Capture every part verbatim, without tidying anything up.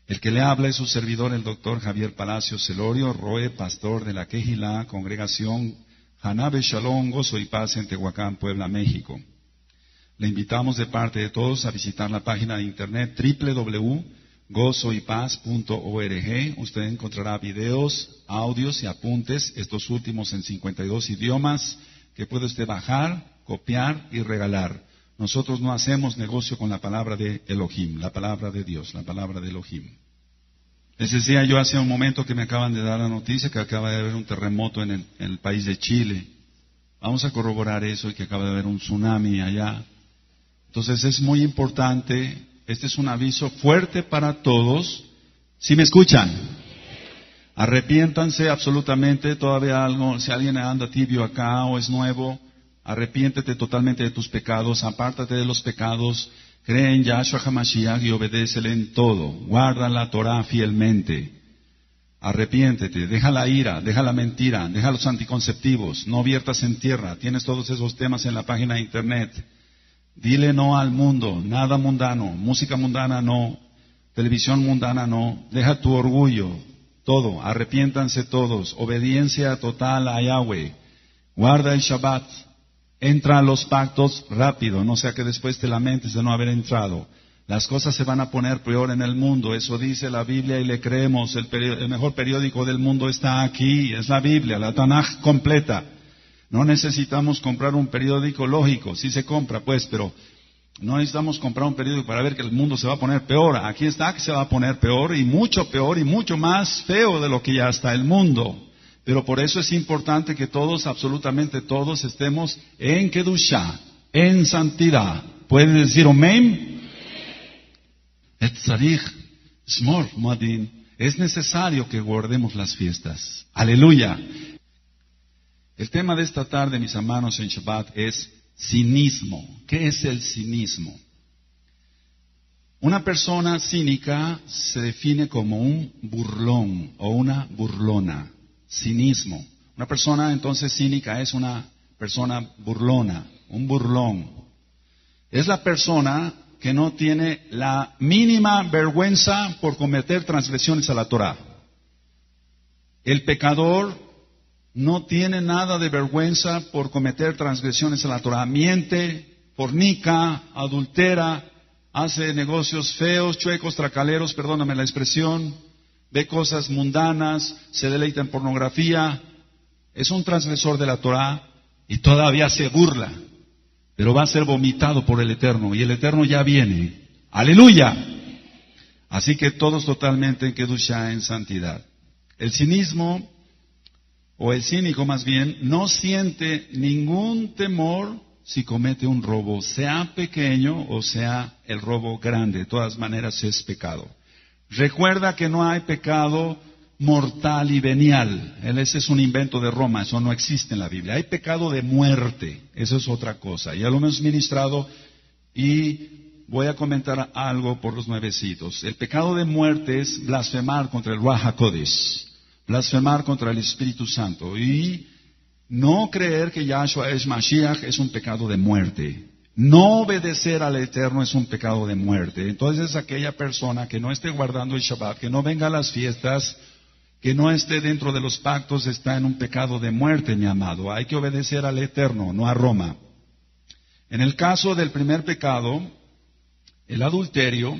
El que le habla es su servidor, el doctor Javier Palacios Celorio, Roe, pastor de la Quejilá, congregación Hanabe Shalom, Gozo y Paz en Tehuacán, Puebla, México. Le invitamos de parte de todos a visitar la página de internet doble u doble u doble u punto gozo y paz punto org. Usted encontrará videos, audios y apuntes, estos últimos en cincuenta y dos idiomas, que puede usted bajar, copiar y regalar. Nosotros no hacemos negocio con la palabra de Elohim, la palabra de Dios, la palabra de Elohim. Les decía yo hace un momento que me acaban de dar la noticia que acaba de haber un terremoto en el, en el país de Chile. Vamos a corroborar eso y que acaba de haber un tsunami allá. Entonces es muy importante, este es un aviso fuerte para todos. ¿Sí me escuchan? Arrepiéntanse absolutamente, todavía algo, si alguien anda tibio acá o es nuevo, arrepiéntete totalmente de tus pecados, apártate de los pecados, cree en Yahshua HaMashiach y obedécele en todo, guarda la Torah fielmente. Arrepiéntete, deja la ira, deja la mentira, deja los anticonceptivos, no viertas en tierra, tienes todos esos temas en la página de internet. Dile no al mundo, nada mundano, música mundana no, televisión mundana no, deja tu orgullo, todo, arrepiéntanse todos, obediencia total a Yahweh, guarda el Shabbat, entra a los pactos rápido, no sea que después te lamentes de no haber entrado. Las cosas se van a poner peor en el mundo, eso dice la Biblia y le creemos, el, el mejor periódico del mundo está aquí, es la Biblia, la Tanaj completa. No necesitamos comprar un periódico lógico, sí se compra pues, pero no necesitamos comprar un periódico para ver que el mundo se va a poner peor. Aquí está que se va a poner peor y mucho peor y mucho más feo de lo que ya está el mundo. Pero por eso es importante que todos, absolutamente todos, estemos en Kedushá, en santidad. ¿Pueden decir amén? Es necesario que guardemos las fiestas. Aleluya. El tema de esta tarde, mis hermanos, en Shabbat es cinismo. ¿Qué es el cinismo? Una persona cínica se define como un burlón o una burlona. Cinismo. Una persona entonces cínica es una persona burlona, un burlón. Es la persona que no tiene la mínima vergüenza por cometer transgresiones a la Torah. El pecador no tiene nada de vergüenza por cometer transgresiones a la Torah. Miente, fornica, adultera, hace negocios feos, chuecos, tracaleros, perdóname la expresión, ve cosas mundanas, se deleita en pornografía, es un transgresor de la Torah y todavía se burla, pero va a ser vomitado por el Eterno y el Eterno ya viene. ¡Aleluya! Así que todos totalmente en Kedushá, en santidad. El cinismo, o el cínico más bien, no siente ningún temor si comete un robo, sea pequeño o sea el robo grande. De todas maneras es pecado. Recuerda que no hay pecado mortal y venial. Ese es un invento de Roma, eso no existe en la Biblia. Hay pecado de muerte, eso es otra cosa. Ya lo hemos ministrado y voy a comentar algo por los nuevecitos. El pecado de muerte es blasfemar contra el Ruach HaKodesh, blasfemar contra el Espíritu Santo y no creer que Yahshua es Mashiach es un pecado de muerte. No obedecer al Eterno es un pecado de muerte. Entonces aquella persona que no esté guardando el Shabbat, que no venga a las fiestas, que no esté dentro de los pactos, está en un pecado de muerte, mi amado. Hay que obedecer al Eterno, no a Roma. En el caso del primer pecado, el adulterio,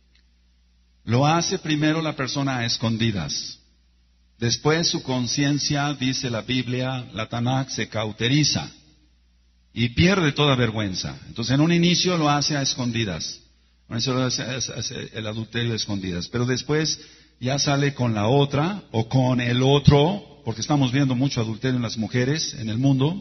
lo hace primero la persona a escondidas. Después su conciencia, dice la Biblia, la Tanakh, se cauteriza y pierde toda vergüenza. Entonces en un inicio lo hace a escondidas. Eso lo hace, hace el adulterio a escondidas. Pero después ya sale con la otra o con el otro, porque estamos viendo mucho adulterio en las mujeres en el mundo.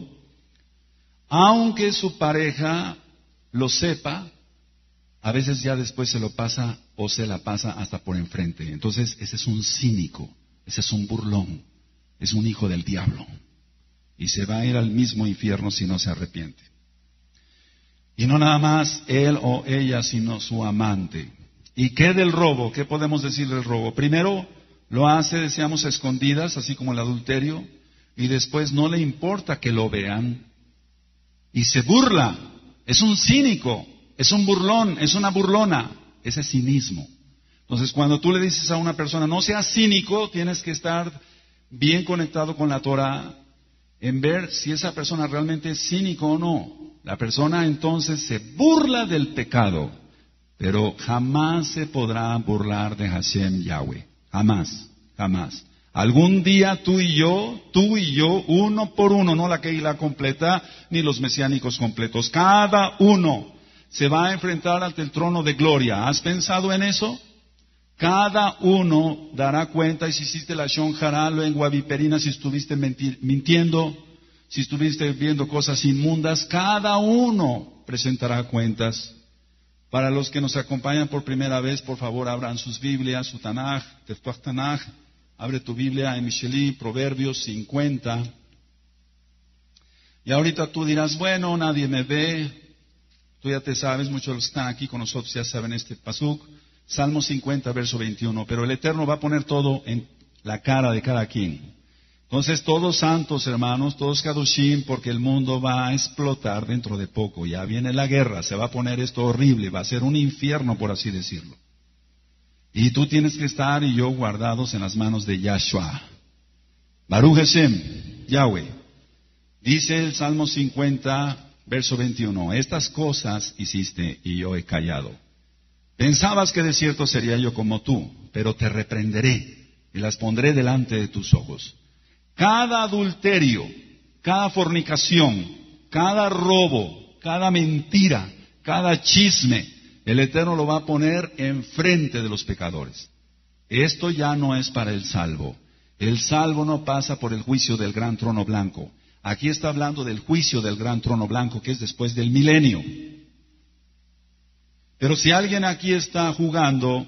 Aunque su pareja lo sepa, a veces ya después se lo pasa o se la pasa hasta por enfrente. Entonces ese es un cínico. Ese es un burlón, es un hijo del diablo y se va a ir al mismo infierno si no se arrepiente. Y no nada más él o ella, sino su amante. ¿Y qué del robo? ¿Qué podemos decir del robo? Primero lo hace, decíamos, a escondidas, así como el adulterio, y después no le importa que lo vean y se burla. Es un cínico, es un burlón, es una burlona, ese es cinismo. Entonces, cuando tú le dices a una persona, no seas cínico, tienes que estar bien conectado con la Torah, en ver si esa persona realmente es cínico o no. La persona entonces se burla del pecado, pero jamás se podrá burlar de Hashem Yahweh. Jamás, jamás. Algún día tú y yo, tú y yo, uno por uno, no la Keilah completa, ni los mesiánicos completos, cada uno se va a enfrentar ante el trono de gloria. ¿Has pensado en eso? Cada uno dará cuenta, y si hiciste la Shon Hará, lengua viperina, si estuviste mentir, mintiendo, si estuviste viendo cosas inmundas, cada uno presentará cuentas. Para los que nos acompañan por primera vez, por favor, abran sus Biblias, su Tanaj, Teftuach Tanaj, abre tu Biblia en Misheli, Proverbios cincuenta. Y ahorita tú dirás, bueno, nadie me ve, tú ya te sabes, muchos de los que están aquí con nosotros ya saben este pasuk. Salmo cincuenta, verso veintiuno, pero el Eterno va a poner todo en la cara de cada quien. Entonces, todos santos, hermanos, todos kadoshim, porque el mundo va a explotar dentro de poco. Ya viene la guerra, se va a poner esto horrible, va a ser un infierno, por así decirlo. Y tú tienes que estar y yo guardados en las manos de Yahshua. Baruch Hashem, Yahweh. Dice el Salmo cincuenta, verso veintiuno, estas cosas hiciste y yo he callado. Pensabas que de cierto sería yo como tú, pero te reprenderé y las pondré delante de tus ojos. Cada adulterio, cada fornicación, cada robo, cada mentira, cada chisme, el Eterno lo va a poner enfrente de los pecadores. Esto ya no es para el salvo. El salvo no pasa por el juicio del gran trono blanco. Aquí está hablando del juicio del gran trono blanco, que es después del milenio. Pero si alguien aquí está jugando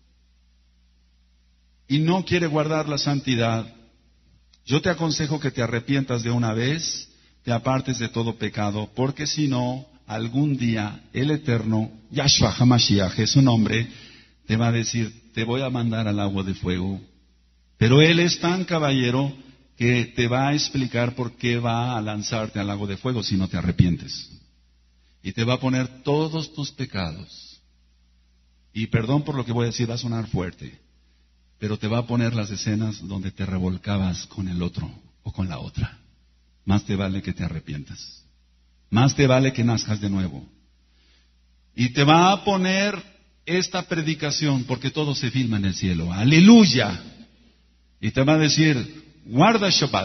y no quiere guardar la santidad, yo te aconsejo que te arrepientas de una vez, te apartes de todo pecado, porque si no, algún día el Eterno, Yahshua HaMashiach, es su nombre, te va a decir, te voy a mandar al agua de fuego. Pero Él es tan caballero que te va a explicar por qué va a lanzarte al lago de fuego si no te arrepientes. Y te va a poner todos tus pecados. Y perdón por lo que voy a decir, va a sonar fuerte, pero te va a poner las escenas donde te revolcabas con el otro o con la otra. Más te vale que te arrepientas. Más te vale que nazcas de nuevo. Y te va a poner esta predicación, porque todo se filma en el cielo. ¡Aleluya! Y te va a decir, guarda Shabbat.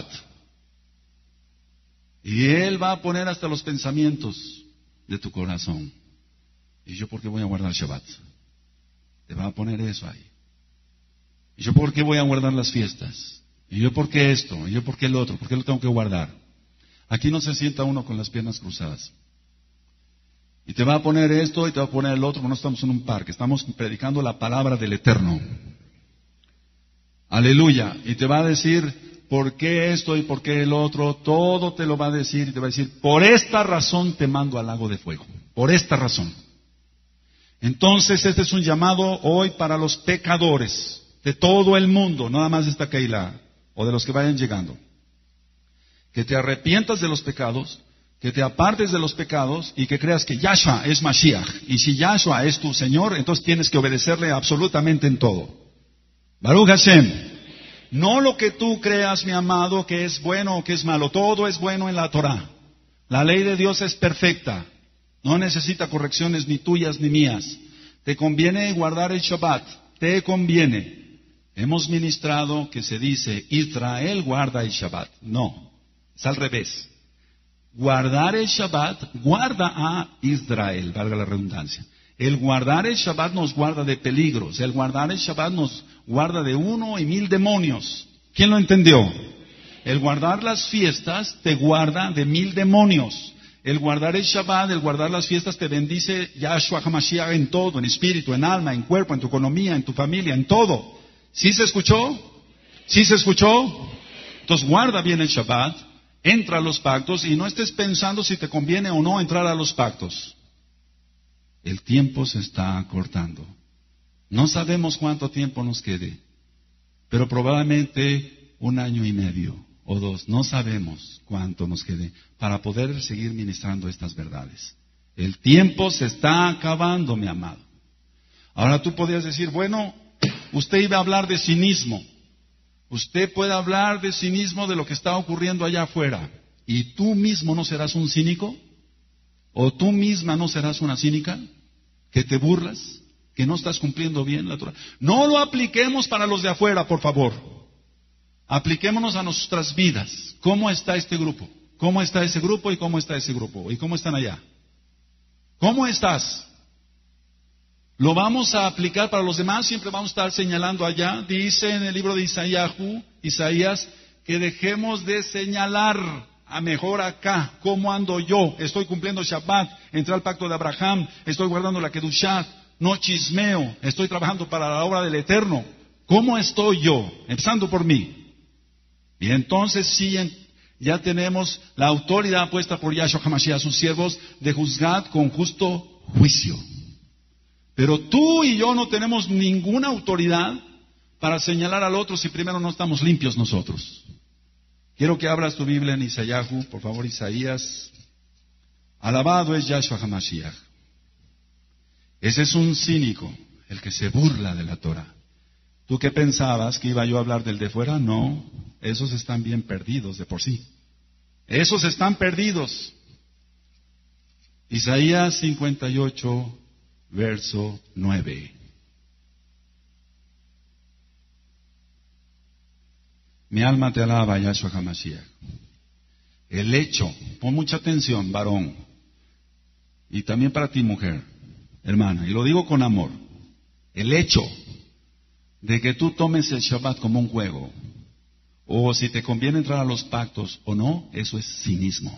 Y Él va a poner hasta los pensamientos de tu corazón. ¿Y yo por qué voy a guardar Shabbat? Te va a poner eso ahí. ¿Y yo por qué voy a guardar las fiestas? ¿Y yo por qué esto? ¿Y yo por qué el otro? ¿Por qué lo tengo que guardar? Aquí no se sienta uno con las piernas cruzadas. Y te va a poner esto y te va a poner el otro, porque no estamos en un parque, estamos predicando la palabra del Eterno. Aleluya. Y te va a decir, ¿por qué esto y por qué el otro? Todo te lo va a decir y te va a decir, por esta razón te mando al lago de fuego. Por esta razón. Entonces, este es un llamado hoy para los pecadores de todo el mundo, no nada más de esta Keilah, o de los que vayan llegando. Que te arrepientas de los pecados, que te apartes de los pecados y que creas que Yahshua es Mashiach. Y si Yahshua es tu Señor, entonces tienes que obedecerle absolutamente en todo. Baruch Hashem. No lo que tú creas, mi amado, que es bueno o que es malo. Todo es bueno en la Torah. La ley de Dios es perfecta. No necesita correcciones ni tuyas ni mías. Te conviene guardar el Shabbat. Te conviene. Hemos ministrado que se dice, Israel guarda el Shabbat. No, es al revés. Guardar el Shabbat guarda a Israel, valga la redundancia. El guardar el Shabbat nos guarda de peligros. El guardar el Shabbat nos guarda de uno y mil demonios. ¿Quién lo entendió? El guardar las fiestas te guarda de mil demonios. El guardar el Shabbat, el guardar las fiestas te bendice Yahshua HaMashiach en todo, en espíritu, en alma, en cuerpo, en tu economía, en tu familia, en todo. ¿Sí se escuchó? ¿Sí se escuchó? Entonces guarda bien el Shabbat, entra a los pactos y no estés pensando si te conviene o no entrar a los pactos. El tiempo se está acortando. No sabemos cuánto tiempo nos quede, pero probablemente un año y medio o dos, no sabemos cuánto nos quede para poder seguir ministrando estas verdades. El tiempo se está acabando, mi amado. Ahora tú podrías decir, bueno, Usted iba a hablar de cinismo. Usted puede hablar de cinismo de lo que está ocurriendo allá afuera. ¿Y tú mismo no serás un cínico? ¿O tú misma no serás una cínica? ¿Que te burlas? ¿Que no estás cumpliendo bien la Torah? No lo apliquemos para los de afuera, por favor. Apliquémonos a nuestras vidas. ¿Cómo está este grupo? ¿Cómo está ese grupo y cómo está ese grupo? ¿Y cómo están allá? ¿Cómo estás? ¿Lo vamos a aplicar para los demás? Siempre vamos a estar señalando allá. Dice en el libro de Isaías, Isaías, que dejemos de señalar a mejor acá. ¿Cómo ando yo? Estoy cumpliendo Shabbat, entré al pacto de Abraham, estoy guardando la Kedushá, no chismeo, estoy trabajando para la obra del Eterno. ¿Cómo estoy yo? Empezando por mí. Y entonces sí, ya tenemos la autoridad puesta por Yahshua HaMashiach a sus siervos de juzgar con justo juicio. Pero tú y yo no tenemos ninguna autoridad para señalar al otro si primero no estamos limpios nosotros. Quiero que abras tu Biblia en Isaías, por favor, Isaías. Alabado es Yahshua HaMashiach. Ese es un cínico, el que se burla de la Torah. ¿Tú qué pensabas? ¿Que iba yo a hablar del de fuera? No, esos están bien perdidos de por sí. Esos están perdidos. Isaías cincuenta y ocho, verso nueve. Mi alma te alaba, Yahshua HaMashiach. El hecho, pon mucha atención, varón, y también para ti, mujer, hermana, y lo digo con amor. El hecho de que tú tomes el Shabbat como un juego, o si te conviene entrar a los pactos o no, eso es cinismo.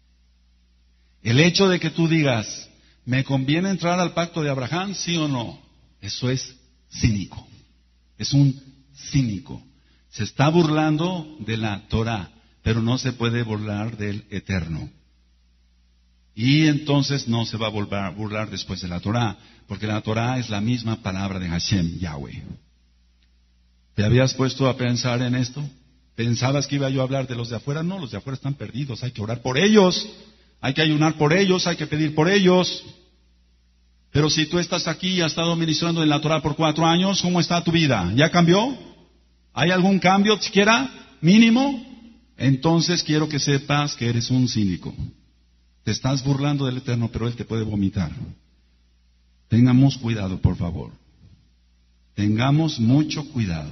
El hecho de que tú digas, ¿me conviene entrar al pacto de Abraham, sí o no? Eso es cínico. Es un cínico. Se está burlando de la Torah, pero no se puede burlar del Eterno. Y entonces no se va a volver a burlar después de la Torah, porque la Torah es la misma palabra de Hashem, Yahweh. ¿Te habías puesto a pensar en esto? ¿Pensabas que iba yo a hablar de los de afuera? No, los de afuera están perdidos, hay que orar por ellos, hay que ayunar por ellos, hay que pedir por ellos. Pero si tú estás aquí y has estado ministrando en la Torah por cuatro años, ¿cómo está tu vida? ¿Ya cambió? ¿Hay algún cambio siquiera mínimo? Entonces quiero que sepas que eres un cínico. Te estás burlando del Eterno, pero Él te puede vomitar. Tengamos cuidado, por favor. Tengamos mucho cuidado.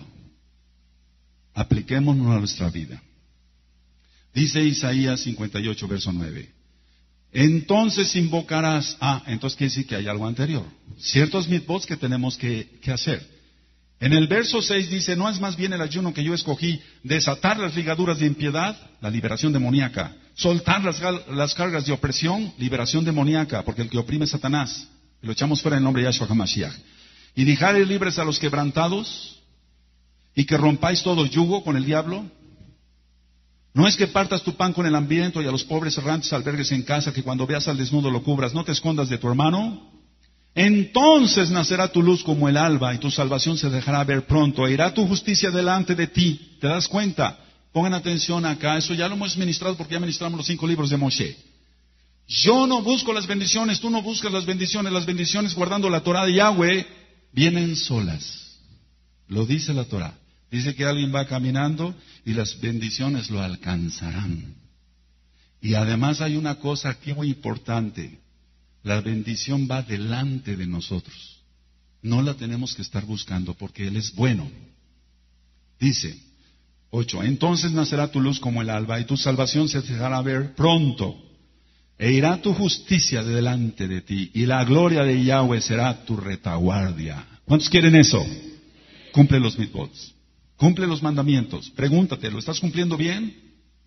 Apliquémonos a nuestra vida. Dice Isaías cincuenta y ocho, verso nueve. Entonces invocarás... Ah, entonces quiere decir que hay algo anterior. Ciertos mitzvot que tenemos que, que hacer. En el verso seis dice, ¿no es más bien el ayuno que yo escogí desatar las ligaduras de impiedad? La liberación demoníaca. Soltar las, las cargas de opresión, liberación demoníaca, porque el que oprime es Satanás. Lo echamos fuera en el nombre de Yahshua HaMashiach. Y dejaréis libres a los quebrantados, y que rompáis todo yugo con el diablo. No es que partas tu pan con el hambriento y a los pobres errantes albergues en casa, que cuando veas al desnudo lo cubras, no te escondas de tu hermano. Entonces nacerá tu luz como el alba y tu salvación se dejará ver pronto. E irá tu justicia delante de ti. ¿Te das cuenta? Pongan atención acá. Eso ya lo hemos ministrado porque ya ministramos los cinco libros de Moshe. Yo no busco las bendiciones, tú no buscas las bendiciones. Las bendiciones guardando la Torah de Yahweh vienen solas. Lo dice la Torah. Dice que alguien va caminando y las bendiciones lo alcanzarán. Y además hay una cosa aquí muy importante. La bendición va delante de nosotros. No la tenemos que estar buscando porque Él es bueno. Dice, ocho, entonces nacerá tu luz como el alba y tu salvación se dejará ver pronto. E irá tu justicia de delante de ti y la gloria de Yahweh será tu retaguardia. ¿Cuántos quieren eso? Cumple los mitzvot. Cumple los mandamientos. Pregúntate, ¿lo estás cumpliendo bien?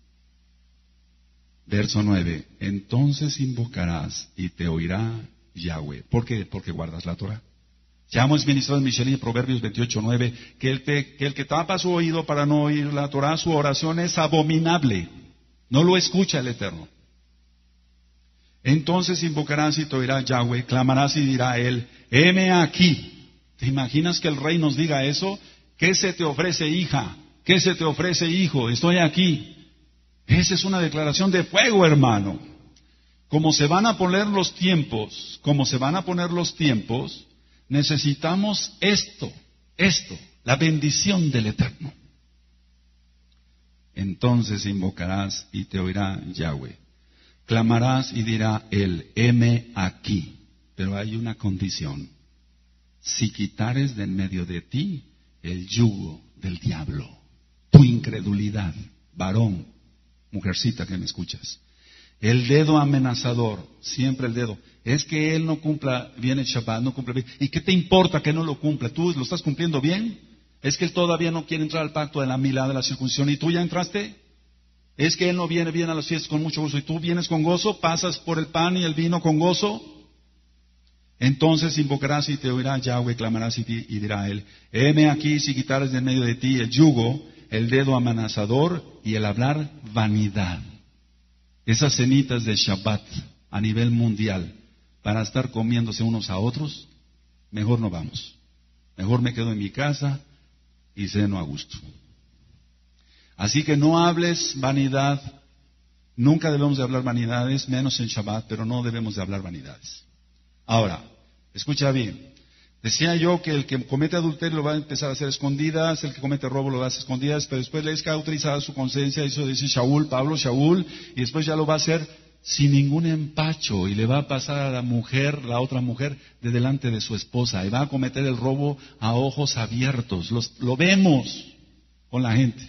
Verso nueve, entonces invocarás y te oirá Yahweh. ¿Por qué? Porque guardas la Torah. Ya hemos ministrado en Micheline, Proverbios veintiocho, nueve, que el, te, que el que tapa su oído para no oír la Torah, su oración es abominable. No lo escucha el Eterno. Entonces invocarás y te oirá Yahweh, clamarás y dirá él, heme aquí. ¿Te imaginas que el rey nos diga eso? ¿Qué se te ofrece, hija? ¿Qué se te ofrece, hijo? Estoy aquí. Esa es una declaración de fuego, hermano. Como se van a poner los tiempos, como se van a poner los tiempos, necesitamos esto. esto, la bendición del Eterno. Entonces invocarás y te oirá Yahweh. Clamarás y dirá él, heme aquí. Pero hay una condición. Si quitares de en medio de ti el yugo del diablo, tu incredulidad, varón, mujercita que me escuchas, el dedo amenazador, siempre el dedo, es que él no cumpla bien el Shabbat, no cumple bien. ¿Y qué te importa que no lo cumpla? ¿Tú lo estás cumpliendo bien? Es que él todavía no quiere entrar al pacto de la milá, de la circuncisión, ¿y tú ya entraste? Es que él no viene bien a las fiestas con mucho gozo, y tú vienes con gozo, pasas por el pan y el vino con gozo. Entonces invocarás y te oirá Yahweh, clamarás y, ti, y dirá él, heme aquí si quitares de en medio de ti el yugo, el dedo amenazador y el hablar vanidad. Esas cenitas de Shabbat a nivel mundial, para estar comiéndose unos a otros, mejor no vamos. Mejor me quedo en mi casa y ceno a gusto. Así que no hables vanidad. Nunca debemos de hablar vanidades, menos en Shabbat, pero no debemos de hablar vanidades. Ahora, escucha bien. Decía yo que el que comete adulterio lo va a empezar a hacer escondidas, el que comete robo lo va a hacer escondidas, pero después le es que ha utilizado su conciencia, eso dice Shaul, Pablo, Shaul, y después ya lo va a hacer sin ningún empacho, y le va a pasar a la mujer, la otra mujer, de delante de su esposa, y va a cometer el robo a ojos abiertos. Los, lo vemos con la gente.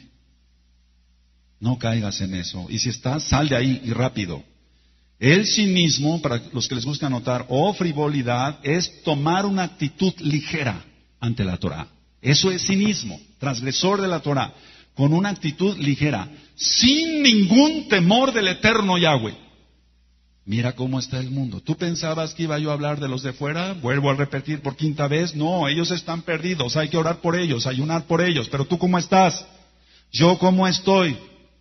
No caigas en eso, y si estás, sal de ahí y rápido. El cinismo, para los que les gusta anotar, o frivolidad, es tomar una actitud ligera ante la Torah. Eso es cinismo, transgresor de la Torah, con una actitud ligera, sin ningún temor del eterno Yahweh. Mira cómo está el mundo. ¿Tú pensabas que iba yo a hablar de los de fuera? Vuelvo a repetir por quinta vez. No, ellos están perdidos, hay que orar por ellos, ayunar por ellos. Pero ¿tú cómo estás? ¿Yo cómo estoy?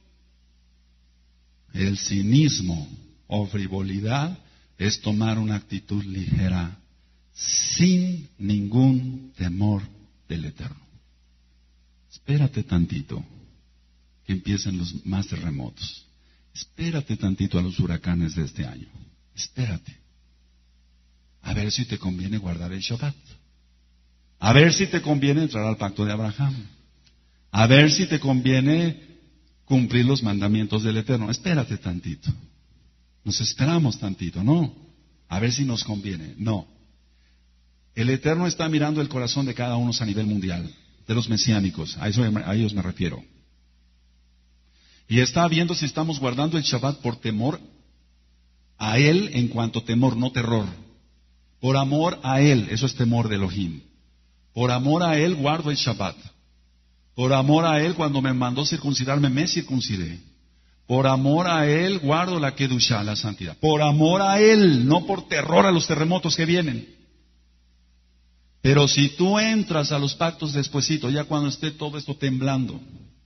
El cinismo o frivolidad es tomar una actitud ligera sin ningún temor del Eterno. Espérate tantito que empiecen los más terremotos. Espérate tantito a los huracanes de este año. Espérate. A ver si te conviene guardar el Shabbat. A ver si te conviene entrar al pacto de Abraham. A ver si te conviene cumplir los mandamientos del Eterno. Espérate tantito. Nos esperamos tantito, ¿no? A ver si nos conviene. No. El Eterno está mirando el corazón de cada uno a nivel mundial, de los mesiánicos, a, eso, a ellos me refiero. Y está viendo si estamos guardando el Shabbat por temor a Él en cuanto temor, no terror. Por amor a Él, eso es temor de Elohim. Por amor a Él guardo el Shabbat. Por amor a Él, cuando me mandó circuncidarme, me circuncidé. Por amor a Él guardo la Kedushá, la santidad. Por amor a Él, no por terror a los terremotos que vienen. Pero si tú entras a los pactos despuesito, ya cuando esté todo esto temblando,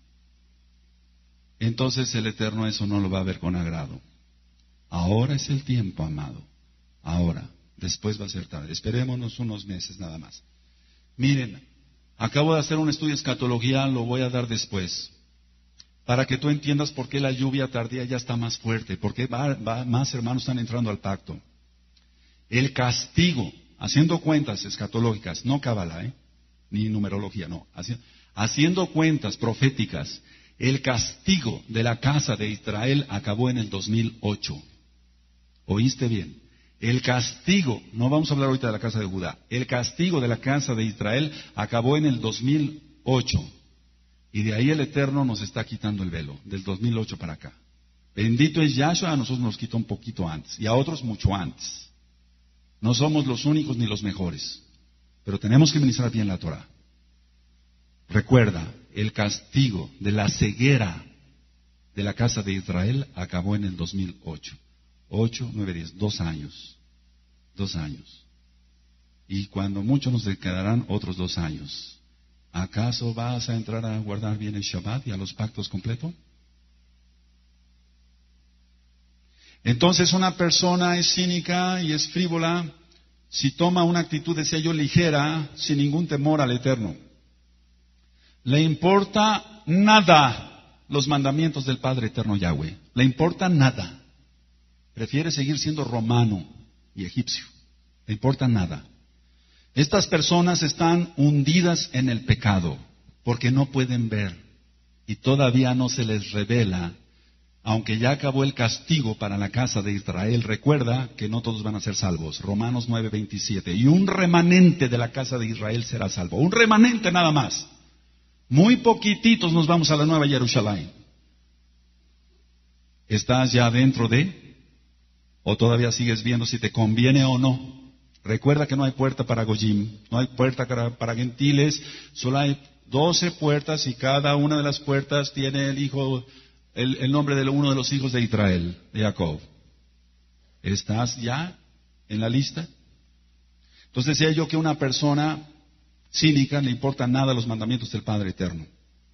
entonces el Eterno eso no lo va a ver con agrado. Ahora es el tiempo, amado. Ahora, después va a ser tarde. Esperémonos unos meses nada más. Miren, acabo de hacer un estudio de escatología, lo voy a dar después. Para que tú entiendas por qué la lluvia tardía ya está más fuerte, por qué va, va, más hermanos están entrando al pacto. El castigo, haciendo cuentas escatológicas, no cábala, ¿eh? Ni numerología, no. Haci, haciendo cuentas proféticas, el castigo de la casa de Israel acabó en el dos mil ocho. ¿Oíste bien? El castigo, no vamos a hablar ahorita de la casa de Judá, el castigo de la casa de Israel acabó en el dos mil ocho. Y de ahí el Eterno nos está quitando el velo, del dos mil ocho para acá. Bendito es Yahshua, a nosotros nos quitó un poquito antes, y a otros mucho antes. No somos los únicos ni los mejores, pero tenemos que ministrar bien la Torah. Recuerda, el castigo de la ceguera de la casa de Israel acabó en el dos mil ocho. Ocho, nueve, diez, dos años. Dos años. Y cuando mucho nos quedarán otros dos años. ¿Acaso vas a entrar a guardar bien el Shabbat y a los pactos completos? Entonces una persona es cínica y es frívola si toma una actitud de sello ligera, sin ningún temor al Eterno. Le importa nada los mandamientos del Padre Eterno Yahweh. Le importa nada. Prefiere seguir siendo romano y egipcio. Le importa nada. Estas personas están hundidas en el pecado porque no pueden ver y todavía no se les revela, aunque ya acabó el castigo para la casa de Israel. Recuerda que no todos van a ser salvos. Romanos nueve veintisiete. Y un remanente de la casa de Israel será salvo. Un remanente nada más. Muy poquititos nos vamos a la Nueva Jerusalén. ¿Estás ya dentro de? ¿O todavía sigues viendo si te conviene o no? Recuerda que no hay puerta para Goyim, no hay puerta para, para gentiles, solo hay doce puertas y cada una de las puertas tiene el hijo, el, el nombre de uno de los hijos de Israel, de Jacob. ¿Estás ya en la lista? Entonces decía yo que una persona cínica le importan nada los mandamientos del Padre Eterno.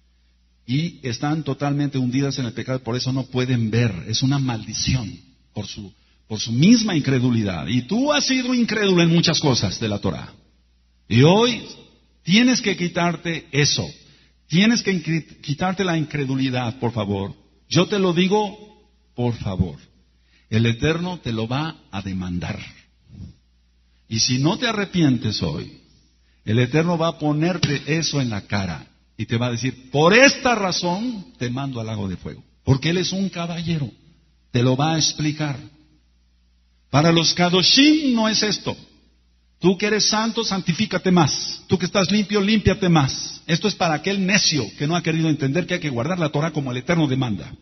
Y están totalmente hundidas en el pecado, por eso no pueden ver. Es una maldición por su, por su misma incredulidad. Y tú has sido incrédulo en muchas cosas de la Torah. Y hoy tienes que quitarte eso. Tienes que quitarte la incredulidad, por favor. Yo te lo digo, por favor. El Eterno te lo va a demandar. Y si no te arrepientes hoy, el Eterno va a ponerte eso en la cara. Y te va a decir, por esta razón te mando al lago de fuego. Porque Él es un caballero. Te lo va a explicar. Para los Kadoshim no es esto. Tú que eres santo, santifícate más. Tú que estás limpio, límpiate más. Esto es para aquel necio que no ha querido entender que hay que guardar la Torah como el Eterno demanda.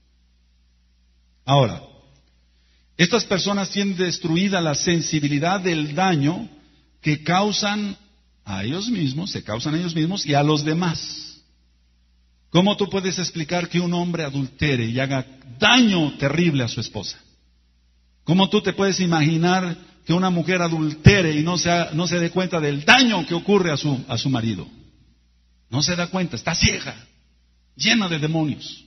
Ahora, estas personas tienen destruida la sensibilidad del daño que causan a ellos mismos, se causan a ellos mismos y a los demás. ¿Cómo tú puedes explicar que un hombre adultere y haga daño terrible a su esposa? ¿Cómo tú te puedes imaginar que una mujer adultere y no se, ha, no se dé cuenta del daño que ocurre a su, a su marido? No se da cuenta, está ciega, llena de demonios.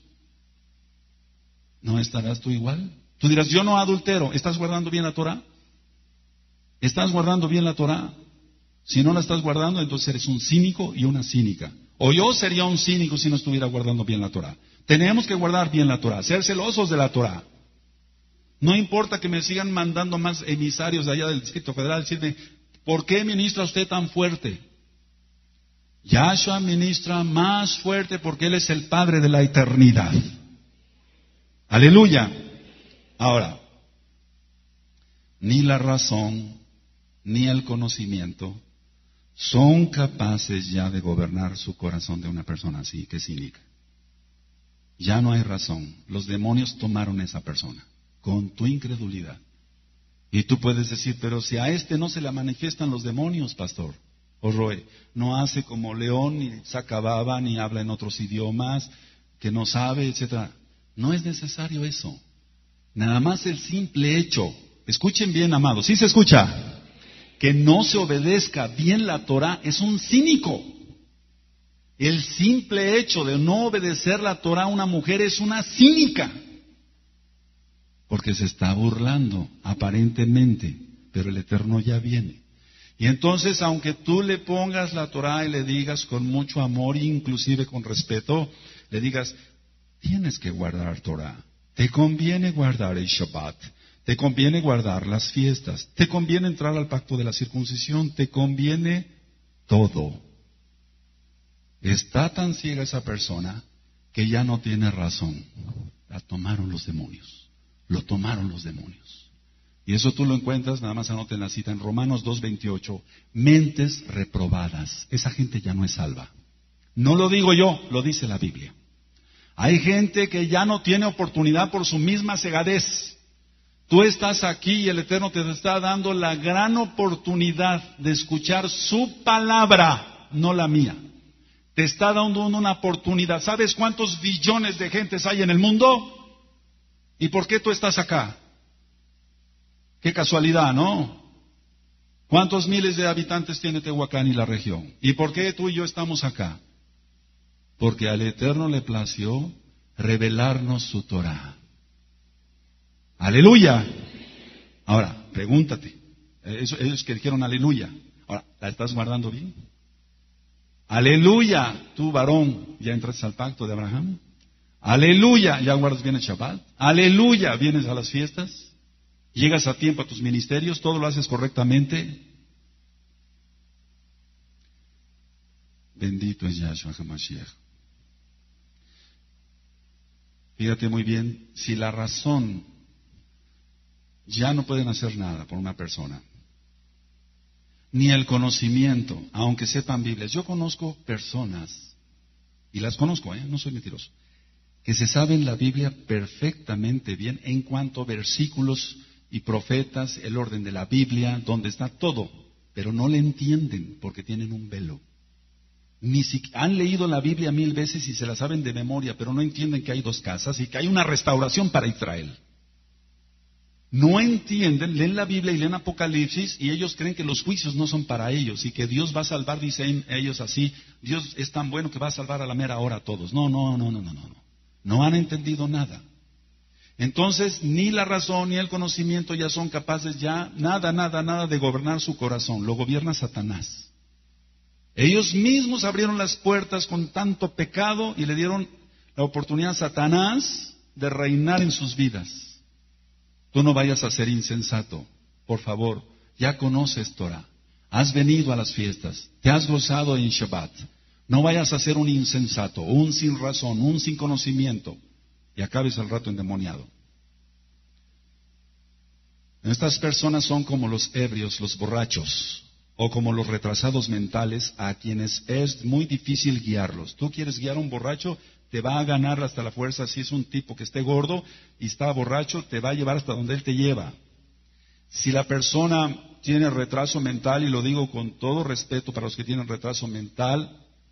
¿No estarás tú igual? Tú dirás, yo no adultero. ¿Estás guardando bien la Torah? ¿Estás guardando bien la Torah? Si no la estás guardando, entonces eres un cínico y una cínica. O yo sería un cínico si no estuviera guardando bien la Torah. Tenemos que guardar bien la Torah, ser celosos de la Torah. No importa que me sigan mandando más emisarios de allá del Distrito Federal, decirme, ¿por qué ministra usted tan fuerte? Yahshua ministra más fuerte porque Él es el Padre de la eternidad. Aleluya. Ahora, ni la razón, ni el conocimiento son capaces ya de gobernar su corazón de una persona así, que es cínica. Ya no hay razón. Los demonios tomaron a esa persona con tu incredulidad. Y tú puedes decir, pero si a este no se le manifiestan los demonios, pastor, o Roe, no hace como león, ni saca baba, ni habla en otros idiomas, que no sabe, etcétera. No es necesario eso. Nada más el simple hecho, escuchen bien, amados, ¿sí se escucha? Que no se obedezca bien la Torah es un cínico. El simple hecho de no obedecer la Torah a una mujer es una cínica. Porque se está burlando, aparentemente, pero el Eterno ya viene. Y entonces, aunque tú le pongas la Torah y le digas con mucho amor, inclusive con respeto, le digas, tienes que guardar Torah, te conviene guardar el Shabbat, te conviene guardar las fiestas, te conviene entrar al pacto de la circuncisión, te conviene todo. Está tan ciega esa persona que ya no tiene razón. La tomaron los demonios, lo tomaron los demonios. Y eso tú lo encuentras, nada más anoten la cita en Romanos dos veintiocho, mentes reprobadas. Esa gente ya no es salva. No lo digo yo, lo dice la Biblia. Hay gente que ya no tiene oportunidad por su misma cegadez. Tú estás aquí y el Eterno te está dando la gran oportunidad de escuchar su palabra, no la mía. Te está dando una oportunidad. ¿Sabes cuántos billones de gentes hay en el mundo? ¿Y por qué tú estás acá? Qué casualidad, ¿no? ¿Cuántos miles de habitantes tiene Tehuacán y la región? ¿Y por qué tú y yo estamos acá? Porque al Eterno le plació revelarnos su Torah. ¡Aleluya! Ahora, pregúntate. Ellos, ellos que dijeron aleluya. Ahora, ¿la estás guardando bien? ¡Aleluya! Tú, varón, ¿ya entras al pacto de Abraham? ¡Aleluya! ¿Ya guardas bien el Shabbat? ¡Aleluya! ¿Vienes a las fiestas? ¿Llegas a tiempo a tus ministerios? ¿Todo lo haces correctamente? Bendito es Yahshua HaMashiach. Fíjate muy bien, si la razón ya no pueden hacer nada por una persona, ni el conocimiento, aunque sepan Biblias. Yo conozco personas, y las conozco, ¿eh? No soy mentiroso, que se saben la Biblia perfectamente bien en cuanto a versículos y profetas, el orden de la Biblia, donde está todo, pero no le entienden porque tienen un velo. Ni si han leído la Biblia mil veces y se la saben de memoria, pero no entienden que hay dos casas y que hay una restauración para Israel. No entienden, leen la Biblia y leen Apocalipsis y ellos creen que los juicios no son para ellos y que Dios va a salvar, dicen ellos así, Dios es tan bueno que va a salvar a la mera hora a todos. No, no, no, no, no, no, no. No han entendido nada. Entonces, ni la razón ni el conocimiento ya son capaces ya, nada, nada, nada de gobernar su corazón. Lo gobierna Satanás. Ellos mismos abrieron las puertas con tanto pecado y le dieron la oportunidad a Satanás de reinar en sus vidas. Tú no vayas a ser insensato, por favor, ya conoces Torah, has venido a las fiestas, te has gozado en Shabbat, no vayas a ser un insensato, un sin razón, un sin conocimiento, y acabes al rato endemoniado. Estas personas son como los ebrios, los borrachos, o como los retrasados mentales a quienes es muy difícil guiarlos. Tú quieres guiar a un borracho, te va a ganar hasta la fuerza. Si es un tipo que esté gordo y está borracho, te va a llevar hasta donde él te lleva. Si la persona tiene retraso mental, y lo digo con todo respeto para los que tienen retraso mental,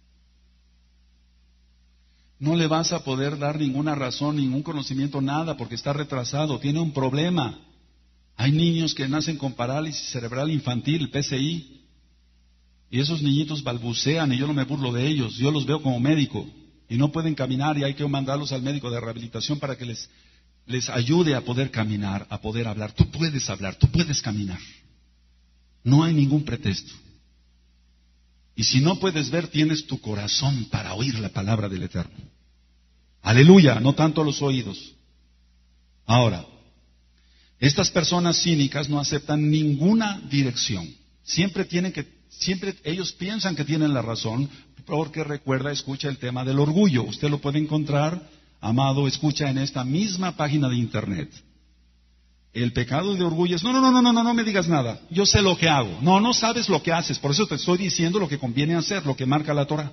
no le vas a poder dar ninguna razón, ningún conocimiento, nada, porque está retrasado, tiene un problema. Hay niños que nacen con parálisis cerebral infantil, P C I, y esos niñitos balbucean y yo no me burlo de ellos, yo los veo como médico y no pueden caminar y hay que mandarlos al médico de rehabilitación para que les, les ayude a poder caminar, a poder hablar. Tú puedes hablar, tú puedes caminar. No hay ningún pretexto. Y si no puedes ver, tienes tu corazón para oír la palabra del Eterno. Aleluya, no tanto los oídos. Ahora, estas personas cínicas no aceptan ninguna dirección. Siempre tienen que, siempre ellos piensan que tienen la razón, porque recuerda, escucha el tema del orgullo. Usted lo puede encontrar, amado, escucha en esta misma página de internet. El pecado de orgullo es, no, no, no, no, no, no, no me digas nada. Yo sé lo que hago. No, no sabes lo que haces. Por eso te estoy diciendo lo que conviene hacer, lo que marca la Torah.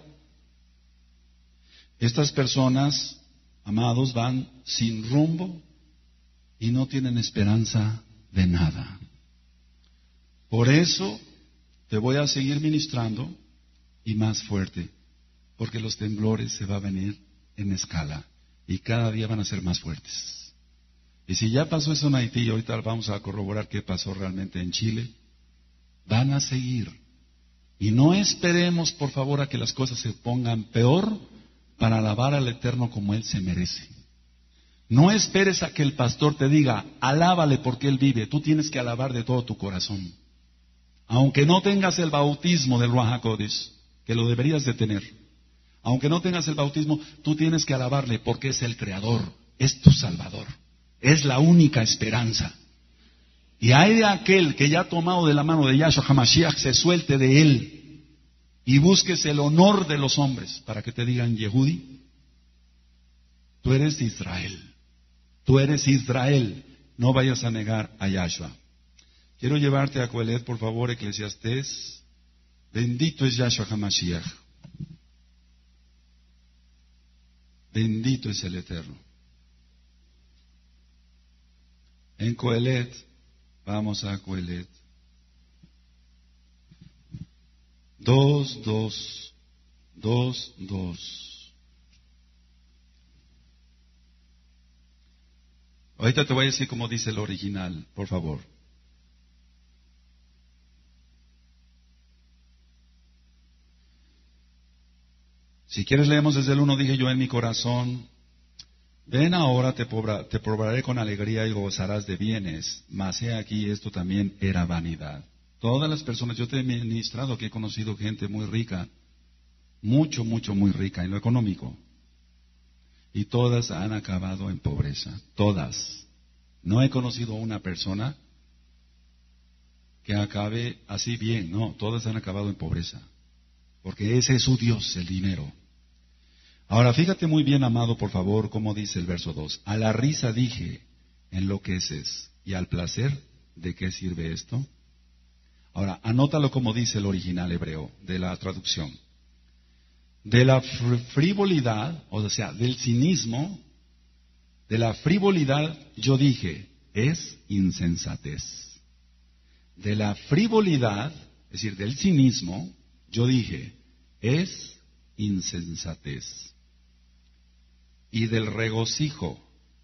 Estas personas, amados, van sin rumbo y no tienen esperanza de nada. Por eso te voy a seguir ministrando y más fuerte, porque los temblores se van a venir en escala y cada día van a ser más fuertes. Y si ya pasó eso en Haití, y ahorita vamos a corroborar qué pasó realmente en Chile, van a seguir. Y no esperemos, por favor, a que las cosas se pongan peor para alabar al Eterno como Él se merece. No esperes a que el pastor te diga, alábale porque Él vive. Tú tienes que alabar de todo tu corazón. Aunque no tengas el bautismo del Ruach HaKodesh, que lo deberías de tener. Aunque no tengas el bautismo, tú tienes que alabarle porque es el Creador, es tu Salvador. Es la única esperanza. Y hay de aquel que ya ha tomado de la mano de Yahshua HaMashiach, se suelte de él y busques el honor de los hombres para que te digan, Yehudi, tú eres Israel. Tú eres Israel. No vayas a negar a Yahshua. Quiero llevarte a Coelet, por favor, Eclesiastés. Bendito es Yahshua HaMashiach. Bendito es el Eterno. En Coelet, vamos a Coelet. Dos, dos, dos, dos. Ahorita te voy a decir cómo dice el original, por favor. Si quieres leemos desde el uno, dije yo en mi corazón, ven ahora, te, pobra, te probaré con alegría y gozarás de bienes, mas he aquí esto también era vanidad. Todas las personas, yo te he ministrado que he conocido gente muy rica, mucho, mucho, muy rica en lo económico, y todas han acabado en pobreza, todas. No he conocido una persona que acabe así bien, no, todas han acabado en pobreza. porque ese es su Dios, el dinero. Ahora, fíjate muy bien, amado, por favor, cómo dice el verso dos. A la risa dije, enloqueces, y al placer, ¿de qué sirve esto? Ahora, anótalo como dice el original hebreo de la traducción. De la frivolidad, o sea, del cinismo, de la frivolidad, yo dije, es insensatez. De la frivolidad, es decir, del cinismo, yo dije, es insensatez. Y del regocijo,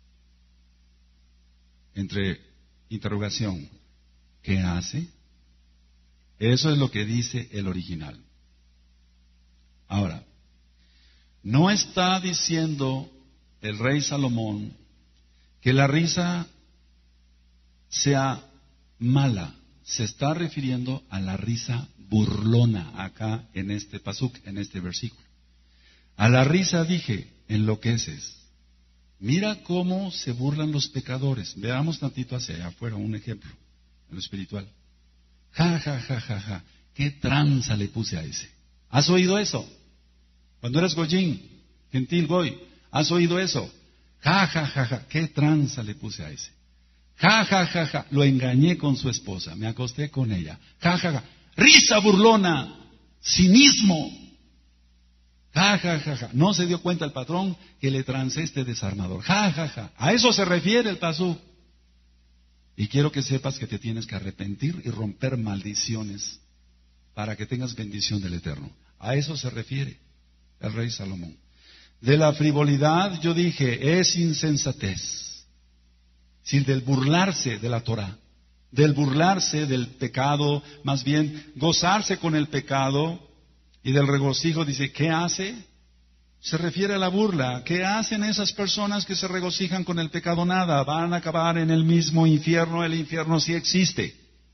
entre interrogación, ¿qué hace? Eso es lo que dice el original. Ahora, no está diciendo el rey Salomón que la risa sea mala, se está refiriendo a la risa burlona acá en este pasuk, en este versículo. A la risa dije, enloqueces. Mira cómo se burlan los pecadores. Veamos tantito hacia allá afuera un ejemplo, en lo espiritual. Ja, ja, ja, ja, ja. ¿Qué tranza le puse a ese? ¿Has oído eso? Cuando eres goyín, gentil goy, ¿has oído eso? Ja, ja, ja, ja. ¿Qué tranza le puse a ese? Ja, ja, ja, ja. Lo engañé con su esposa, me acosté con ella. Ja, ja, ja. Risa burlona, cinismo. Ja, ja, ja, ja. No se dio cuenta el patrón que le trancé este desarmador. Ja, ja, ja. A eso se refiere el pasú. Y quiero que sepas que te tienes que arrepentir y romper maldiciones para que tengas bendición del Eterno. A eso se refiere el rey Salomón. De la frivolidad, yo dije, es insensatez. Si del burlarse de la Torah, del burlarse del pecado, más bien gozarse con el pecado, y del regocijo dice, ¿qué hace? Se refiere a la burla. ¿Qué hacen esas personas que se regocijan con el pecado? Nada, van a acabar en el mismo infierno. El infierno sí existe.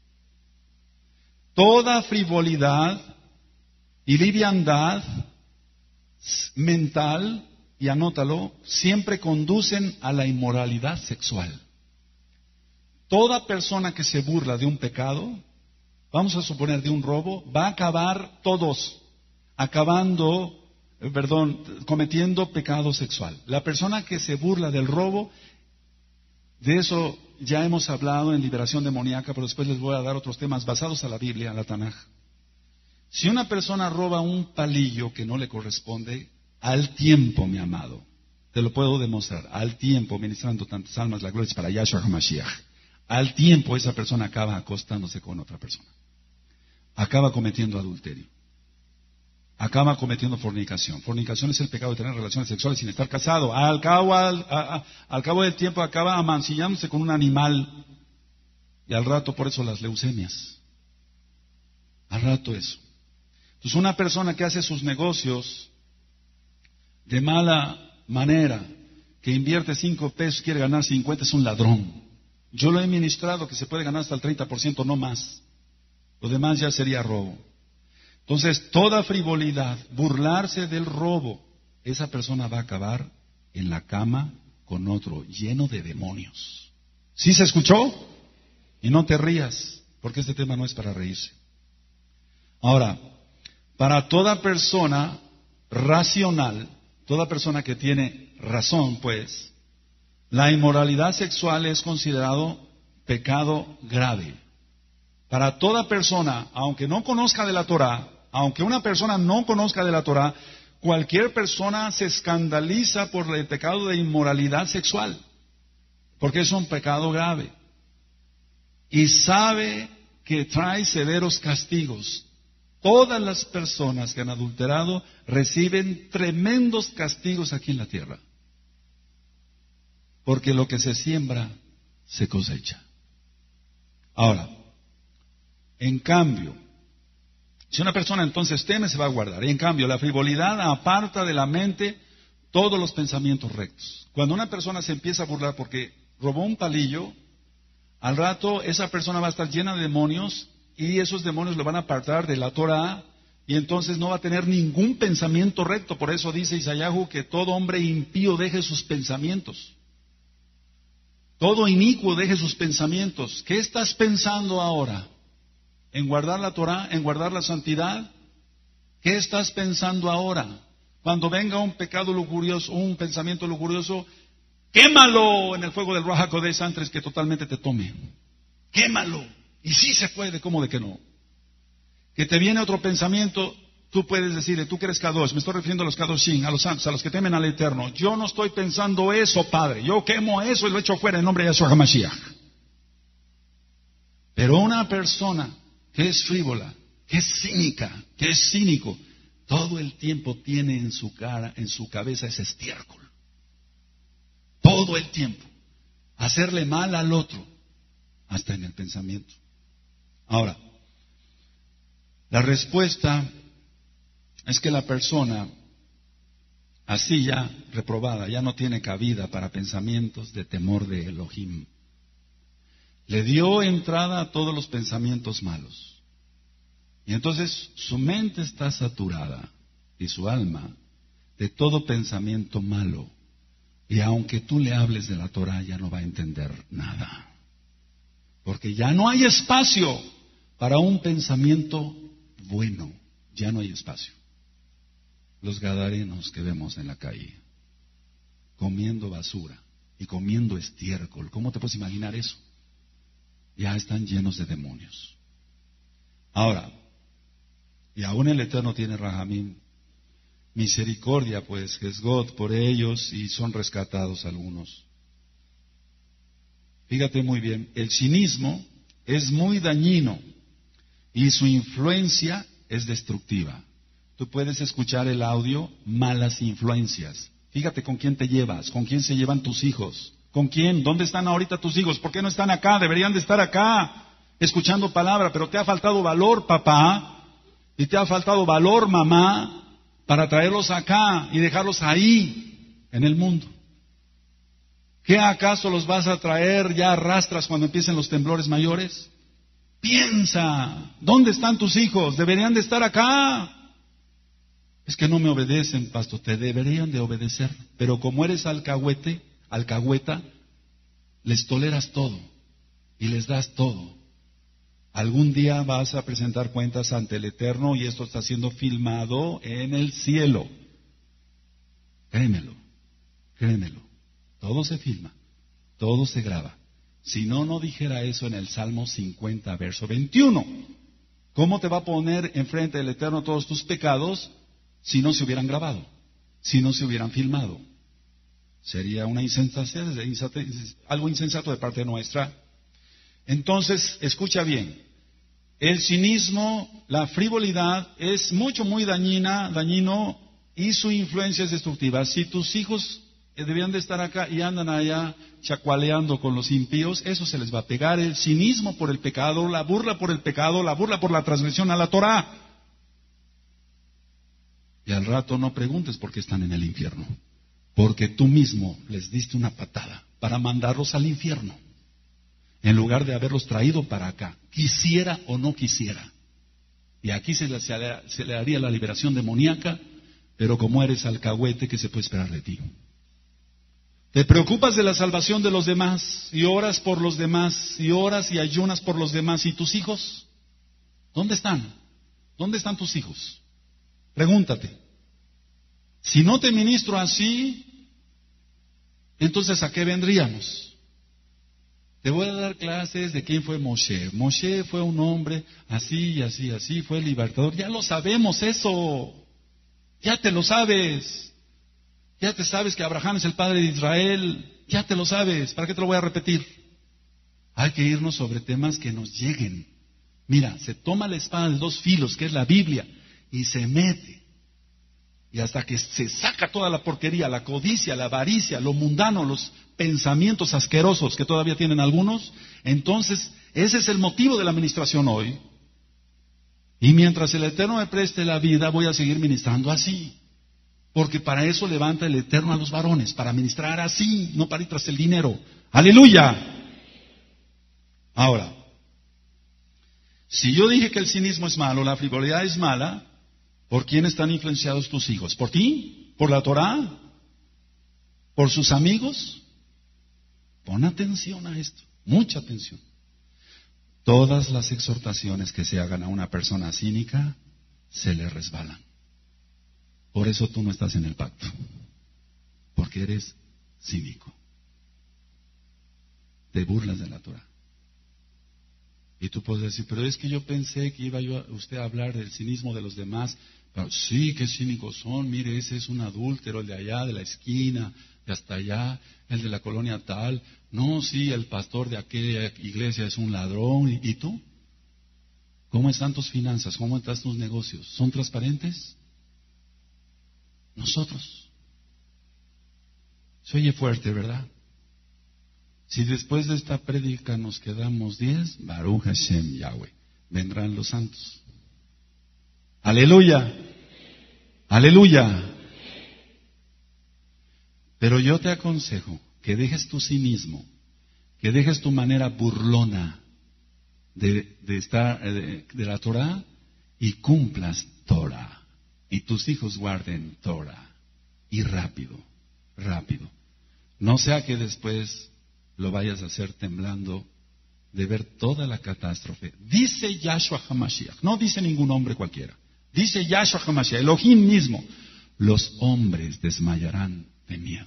Toda frivolidad y liviandad mental, y anótalo, siempre conducen a la inmoralidad sexual. Toda persona que se burla de un pecado, vamos a suponer de un robo, va a acabar todos acabando, perdón, cometiendo pecado sexual. La persona que se burla del robo, de eso ya hemos hablado en liberación demoníaca, pero después les voy a dar otros temas basados a la Biblia, a la Tanaj. Si una persona roba un palillo que no le corresponde, al tiempo, mi amado, te lo puedo demostrar, al tiempo, ministrando tantas almas, la gloria es para Yahshua HaMashiach, al tiempo esa persona acaba acostándose con otra persona, acaba cometiendo adulterio, acaba cometiendo fornicación. Fornicación es el pecado de tener relaciones sexuales sin estar casado. Al cabo, al, a, a, al cabo del tiempo acaba amancillándose con un animal, y al rato por eso las leucemias, al rato eso. Entonces una persona que hace sus negocios de mala manera, que invierte cinco pesos, quiere ganar cincuenta, es un ladrón. Yo lo he ministrado que se puede ganar hasta el treinta por ciento, no más. Lo demás ya sería robo. Entonces, toda frivolidad, burlarse del robo, esa persona va a acabar en la cama con otro, lleno de demonios. ¿Sí se escuchó? Y no te rías, porque este tema no es para reírse. Ahora, para toda persona racional, toda persona que tiene razón, pues, la inmoralidad sexual es considerado pecado grave. Para toda persona, aunque no conozca de la Torah, aunque una persona no conozca de la Torah, cualquier persona se escandaliza por el pecado de inmoralidad sexual, porque es un pecado grave. Y sabe que trae severos castigos. Todas las personas que han adulterado reciben tremendos castigos aquí en la tierra. Porque lo que se siembra, se cosecha. Ahora, en cambio, si una persona entonces teme, se va a guardar. Y en cambio, la frivolidad aparta de la mente todos los pensamientos rectos. Cuando una persona se empieza a burlar porque robó un palillo, al rato esa persona va a estar llena de demonios y esos demonios lo van a apartar de la Torah y entonces no va a tener ningún pensamiento recto. Por eso dice Isayahu que todo hombre impío deje sus pensamientos. Todo inicuo deje sus pensamientos. ¿Qué estás pensando ahora? ¿En guardar la Torah? ¿En guardar la santidad? ¿Qué estás pensando ahora? Cuando venga un pecado lujurioso, un pensamiento lujurioso, quémalo en el fuego del Ruach HaKodesh antes que totalmente te tome. Quémalo. Y sí se puede, ¿cómo de que no? Que te viene otro pensamiento, tú puedes decirle, tú que eres Kadosh, me estoy refiriendo a los Kadoshim, a los santos, a los que temen al Eterno. Yo no estoy pensando eso, Padre. Yo quemo eso y lo echo fuera en nombre de Yahshua HaMashiach. Pero una persona que es frívola, que es cínica, que es cínico, todo el tiempo tiene en su cara, en su cabeza ese estiércol. Todo el tiempo. Hacerle mal al otro, hasta en el pensamiento. Ahora, la respuesta es que la persona, así ya reprobada, ya no tiene cabida para pensamientos de temor de Elohim. Le dio entrada a todos los pensamientos malos. Y entonces su mente está saturada y su alma de todo pensamiento malo. Y aunque tú le hables de la Torah, ya no va a entender nada. Porque ya no hay espacio para un pensamiento bueno. Ya no hay espacio. Los gadarenos que vemos en la calle, comiendo basura y comiendo estiércol, ¿cómo te puedes imaginar eso? Ya están llenos de demonios. Ahora, y aún el Eterno tiene Rahamim, misericordia, pues, que es God por ellos, y son rescatados algunos. Fíjate muy bien, el cinismo es muy dañino y su influencia es destructiva. Tú puedes escuchar el audio, malas influencias. Fíjate con quién te llevas, con quién se llevan tus hijos. ¿Con quién? ¿Dónde están ahorita tus hijos? ¿Por qué no están acá? Deberían de estar acá, escuchando palabra, pero te ha faltado valor, papá, y te ha faltado valor, mamá, para traerlos acá y dejarlos ahí, en el mundo. ¿Qué acaso los vas a traer ya arrastras cuando empiecen los temblores mayores? Piensa, ¿dónde están tus hijos? Deberían de estar acá. Es que no me obedecen, pastor, te deberían de obedecer, pero como eres alcahuete, alcahueta, les toleras todo y les das todo. Algún día vas a presentar cuentas ante el Eterno y esto está siendo filmado en el cielo. Créemelo, créemelo. Todo se filma, todo se graba. Si no, no dijera eso en el Salmo cincuenta, verso veintiuno. ¿Cómo te va a poner enfrente del Eterno todos tus pecados si no se hubieran grabado, si no se hubieran filmado? Sería una insensatez, algo insensato de parte nuestra. Entonces, escucha bien, el cinismo, la frivolidad es mucho, muy dañina, dañino y su influencia es destructiva. Si tus hijos debían de estar acá y andan allá chacualeando con los impíos, eso se les va a pegar. El cinismo por el pecado, la burla por el pecado, la burla por la transgresión a la Torah. Y al rato no preguntes por qué están en el infierno, porque tú mismo les diste una patada para mandarlos al infierno, en lugar de haberlos traído para acá, quisiera o no quisiera. Y aquí se le, se le, se le haría la liberación demoníaca, pero como eres alcahuete, ¿qué se puede esperar de ti? Te preocupas de la salvación de los demás, y oras por los demás, y oras y ayunas por los demás, ¿y tus hijos? ¿Dónde están? ¿Dónde están tus hijos? Pregúntate. Si no te ministro así, entonces ¿a qué vendríamos? Te voy a dar clases de quién fue Moshe. Moshe fue un hombre así y así, así, fue el libertador. Ya lo sabemos eso. Ya te lo sabes. Ya te sabes que Abraham es el padre de Israel. Ya te lo sabes. ¿Para qué te lo voy a repetir? Hay que irnos sobre temas que nos lleguen. Mira, se toma la espada de dos filos, que es la Biblia, y se mete. Y hasta que se saca toda la porquería, la codicia, la avaricia, lo mundano, los pensamientos asquerosos que todavía tienen algunos, entonces ese es el motivo de la ministración hoy. Y mientras el Eterno me preste la vida, voy a seguir ministrando así. Porque para eso levanta el Eterno a los varones, para ministrar así, no para ir tras el dinero. ¡Aleluya! Ahora, si yo dije que el cinismo es malo, la frivolidad es mala, ¿por quién están influenciados tus hijos? ¿Por ti? ¿Por la Torah? ¿Por sus amigos? Pon atención a esto, mucha atención. Todas las exhortaciones que se hagan a una persona cínica se le resbalan. Por eso tú no estás en el pacto. Porque eres cínico. Te burlas de la Torah. Y tú puedes decir, pero es que yo pensé que iba yo a, usted a hablar del cinismo de los demás. Pero sí, qué cínicos son. Mire, ese es un adúltero, el de allá, de la esquina, de hasta allá, el de la colonia tal. No, sí, el pastor de aquella iglesia es un ladrón. ¿Y, y tú? ¿Cómo están tus finanzas? ¿Cómo están tus negocios? ¿Son transparentes? Nosotros. Se oye fuerte, ¿verdad? Si después de esta prédica nos quedamos diez, Baruch Hashem Yahweh, vendrán los santos. Aleluya, aleluya. Pero yo te aconsejo que dejes tu cinismo, que dejes tu manera burlona de, de estar de, de la Torah y cumplas Torah. Y tus hijos guarden Torah. Y rápido, rápido. No sea que después lo vayas a hacer temblando de ver toda la catástrofe. Dice Yahshua HaMashiach, no dice ningún hombre cualquiera. Dice Yahshua HaMashiach, Elohim mismo. Los hombres desmayarán de miedo,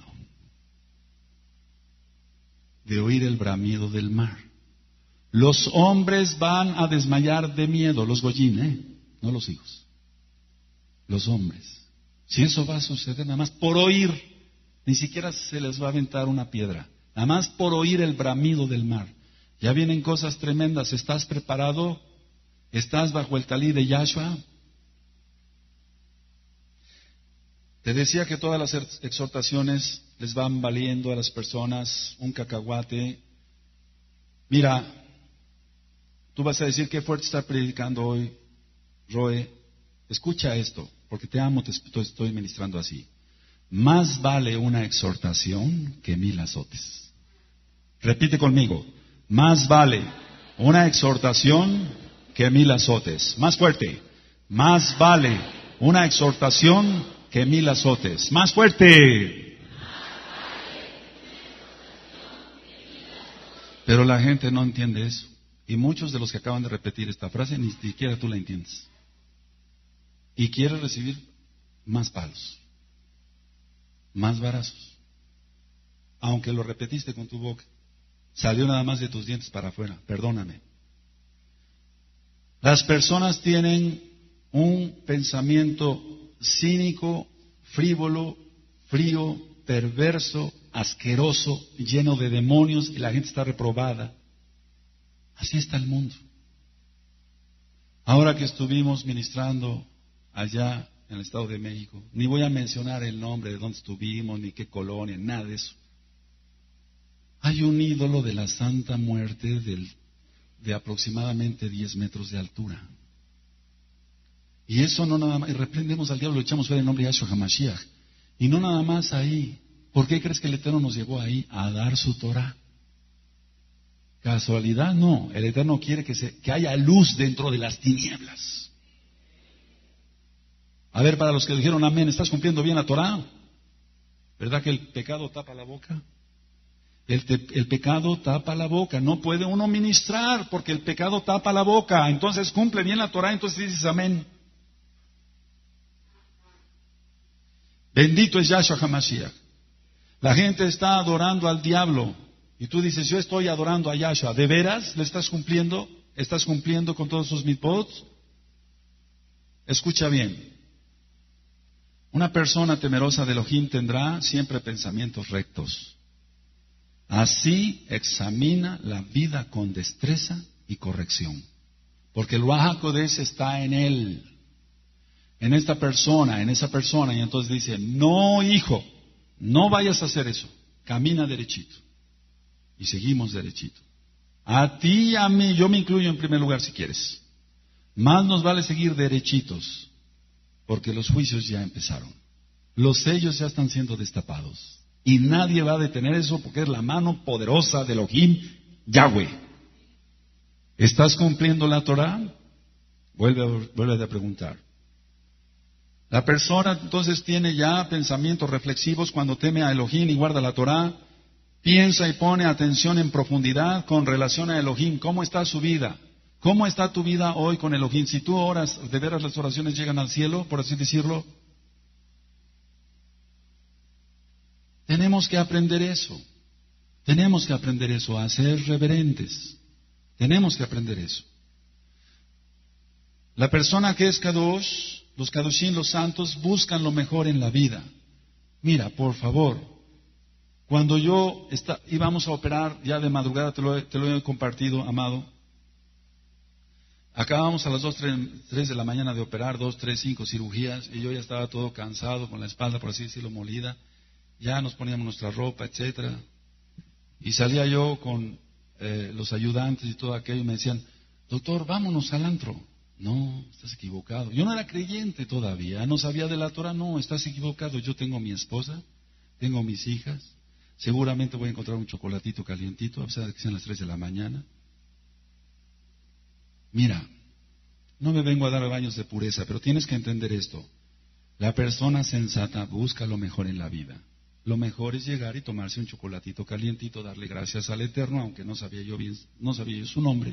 de oír el bramido del mar. Los hombres van a desmayar de miedo, los goyim, ¿eh? No los hijos. Los hombres. Si eso va a suceder nada más por oír, ni siquiera se les va a aventar una piedra. Nada más por oír el bramido del mar. Ya vienen cosas tremendas. ¿Estás preparado? ¿Estás bajo el talí de Yahshua? Te decía que todas las exhortaciones les van valiendo a las personas un cacahuate. Mira, tú vas a decir qué fuerte está predicando hoy, Roe. Escucha esto, porque te amo, te estoy ministrando así. Más vale una exhortación que mil azotes. Repite conmigo. Más vale una exhortación que mil azotes. Más fuerte. Más vale una exhortación que mil azotes. Más fuerte. Pero la gente no entiende eso. Y muchos de los que acaban de repetir esta frase ni siquiera tú la entiendes. Y quieres recibir más palos, más varazos. Aunque lo repetiste con tu boca, salió nada más de tus dientes para afuera. Perdóname. Las personas tienen un pensamiento cínico, frívolo, frío, perverso, asqueroso, lleno de demonios, y la gente está reprobada. Así está el mundo. Ahora que estuvimos ministrando allá en el Estado de México, ni voy a mencionar el nombre de dónde estuvimos, ni qué colonia, nada de eso. Hay un ídolo de la Santa Muerte del, de aproximadamente diez metros de altura. Y eso no nada más, y reprendemos al diablo, lo echamos fuera en nombre de Yahshua HaMashiach. Y no nada más ahí. ¿Por qué crees que el Eterno nos llevó ahí a dar su Torah? ¿Casualidad? No. El Eterno quiere que, se, que haya luz dentro de las tinieblas. A ver, para los que dijeron amén, ¿estás cumpliendo bien la Torah? ¿Verdad que el pecado tapa la boca? El, te, el pecado tapa la boca. No puede uno ministrar porque el pecado tapa la boca. Entonces cumple bien la Torah, entonces dices amén. Bendito es Yahshua HaMashiach. La gente está adorando al diablo. Y tú dices, yo estoy adorando a Yahshua. ¿De veras le estás cumpliendo? ¿Estás cumpliendo con todos sus mitzvot? Escucha bien. Una persona temerosa de Elohim tendrá siempre pensamientos rectos. Así examina la vida con destreza y corrección. Porque el Ruach HaKodesh está en él. En esta persona, en esa persona. Y entonces dice, no hijo, no vayas a hacer eso. Camina derechito. Y seguimos derechito. A ti y a mí, yo me incluyo en primer lugar si quieres. Más nos vale seguir derechitos. Porque los juicios ya empezaron. Los sellos ya están siendo destapados. Y nadie va a detener eso porque es la mano poderosa de Elohim, Yahweh. ¿Estás cumpliendo la Torah? Vuelve a, vuelve a preguntar. La persona entonces tiene ya pensamientos reflexivos cuando teme a Elohim y guarda la Torah. Piensa y pone atención en profundidad con relación a Elohim. ¿Cómo está su vida? ¿Cómo está tu vida hoy con Elohim? Si tú oras, ¿de veras las oraciones llegan al cielo, por así decirlo? tenemos que aprender eso. Tenemos que aprender eso, a ser reverentes. Tenemos que aprender eso. La persona que es Kadosh, los Kadoshim, los santos, buscan lo mejor en la vida. Mira, por favor, cuando yo está, íbamos a operar ya de madrugada, te lo, te lo he compartido, amado. Acabamos a las dos, tres de la mañana de operar, dos, tres, cinco cirugías, y yo ya estaba todo cansado, con la espalda, por así decirlo, molida. Ya nos poníamos nuestra ropa, etcétera. Y salía yo con eh, los ayudantes y todo aquello, y me decían, doctor, vámonos al antro. No, estás equivocado. Yo no era creyente todavía, no sabía de la Torah. No, estás equivocado. Yo tengo mi esposa, tengo mis hijas. Seguramente voy a encontrar un chocolatito calientito, a pesar de que sean las tres de la mañana. Mira, no me vengo a dar baños de pureza, pero tienes que entender esto. La persona sensata busca lo mejor en la vida. Lo mejor es llegar y tomarse un chocolatito calientito, darle gracias al Eterno, aunque no sabía yo bien, no sabía yo su nombre,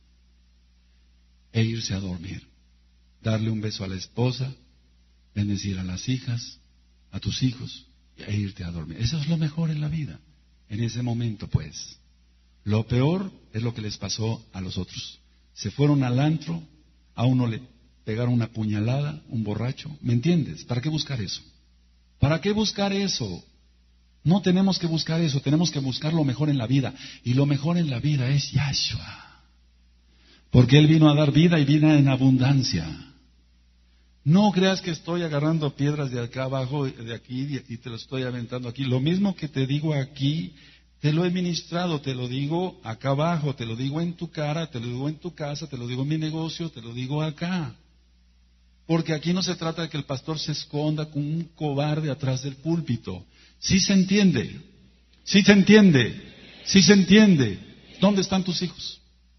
e irse a dormir. Darle un beso a la esposa, bendecir a las hijas, a tus hijos, e irte a dormir. Eso es lo mejor en la vida. En ese momento, pues. Lo peor es lo que les pasó a los otros. Se fueron al antro, a uno le pegaron una puñalada, un borracho. ¿Me entiendes? ¿Para qué buscar eso? ¿Para qué buscar eso? No tenemos que buscar eso, tenemos que buscar lo mejor en la vida. Y lo mejor en la vida es Yahshua. Porque Él vino a dar vida y vida en abundancia. No creas que estoy agarrando piedras de acá abajo, de aquí, y te lo estoy aventando aquí. Lo mismo que te digo aquí, te lo he ministrado, te lo digo acá abajo, te lo digo en tu cara, te lo digo en tu casa, te lo digo en mi negocio, te lo digo acá. Porque aquí no se trata de que el pastor se esconda con un cobarde atrás del púlpito. ¿Sí se entiende? ¿Sí se entiende? ¿Sí se entiende? ¿Dónde están tus hijos?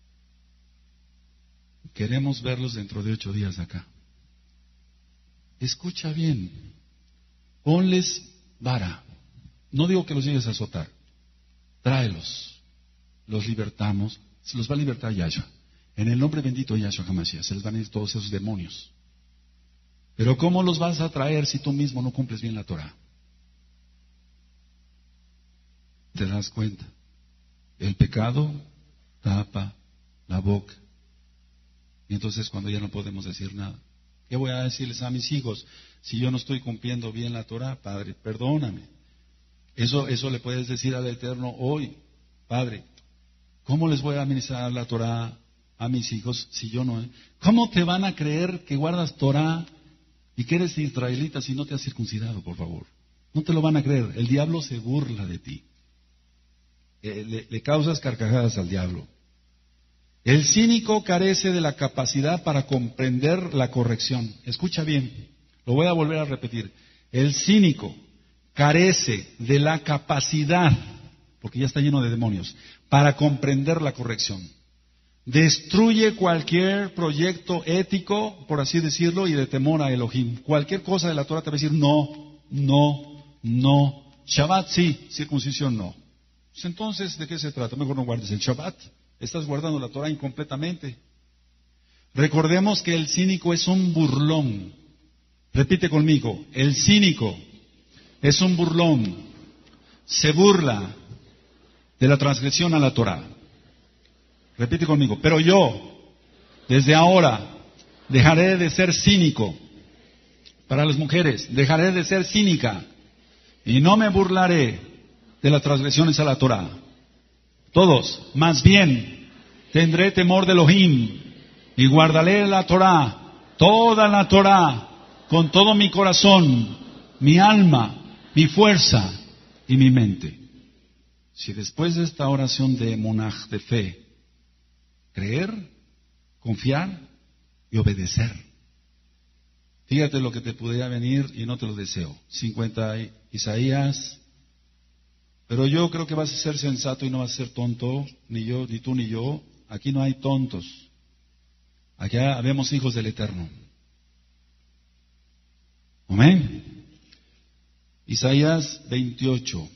Queremos verlos dentro de ocho días acá. Escucha bien. Ponles vara. No digo que los llegues a azotar. Tráelos. Los libertamos. Se los va a libertar Yahshua. En el nombre bendito de Yahshua HaMashiach. Se les van a ir todos esos demonios. Pero ¿cómo los vas a traer si tú mismo no cumples bien la Torah? ¿Te das cuenta? El pecado tapa la boca. Y entonces cuando ya no podemos decir nada. ¿Qué voy a decirles a mis hijos? Si yo no estoy cumpliendo bien la Torah, Padre, perdóname. Eso, eso le puedes decir al Eterno hoy. Padre, ¿cómo les voy a administrar la Torah a mis hijos si yo no? ¿Cómo te van a creer que guardas Torah y que eres israelita si no te has circuncidado, por favor? No te lo van a creer. El diablo se burla de ti. Eh, le, le causas carcajadas al diablo. El cínico carece de la capacidad para comprender la corrección. Escucha bien, lo voy a volver a repetir. El cínico carece de la capacidad, porque ya está lleno de demonios, para comprender la corrección. Destruye cualquier proyecto ético, por así decirlo, y de temor a Elohim. Cualquier cosa de la Torah te va a decir no, no, no. Shabbat sí, circuncisión no. Pues entonces, ¿de qué se trata? Mejor no guardes el Shabbat. Estás guardando la Torah incompletamente. Recordemos que el cínico es un burlón. Repite conmigo, el cínico es un burlón. Se burla de la transgresión a la Torah. Repite conmigo, pero yo, desde ahora, dejaré de ser cínico. Para las mujeres, dejaré de ser cínica y no me burlaré de las transgresiones a la Torah. Todos, más bien, tendré temor de Elohim y guardaré la Torah, toda la Torah, con todo mi corazón, mi alma, mi fuerza y mi mente. Si después de esta oración de monaj, de fe, creer, confiar y obedecer, fíjate lo que te pudiera venir y no te lo deseo. cincuenta Isaías. Pero yo creo que vas a ser sensato y no vas a ser tonto, ni yo, ni tú, ni yo. Aquí no hay tontos. Aquí habemos hijos del Eterno. Amén. Isaías veintiocho.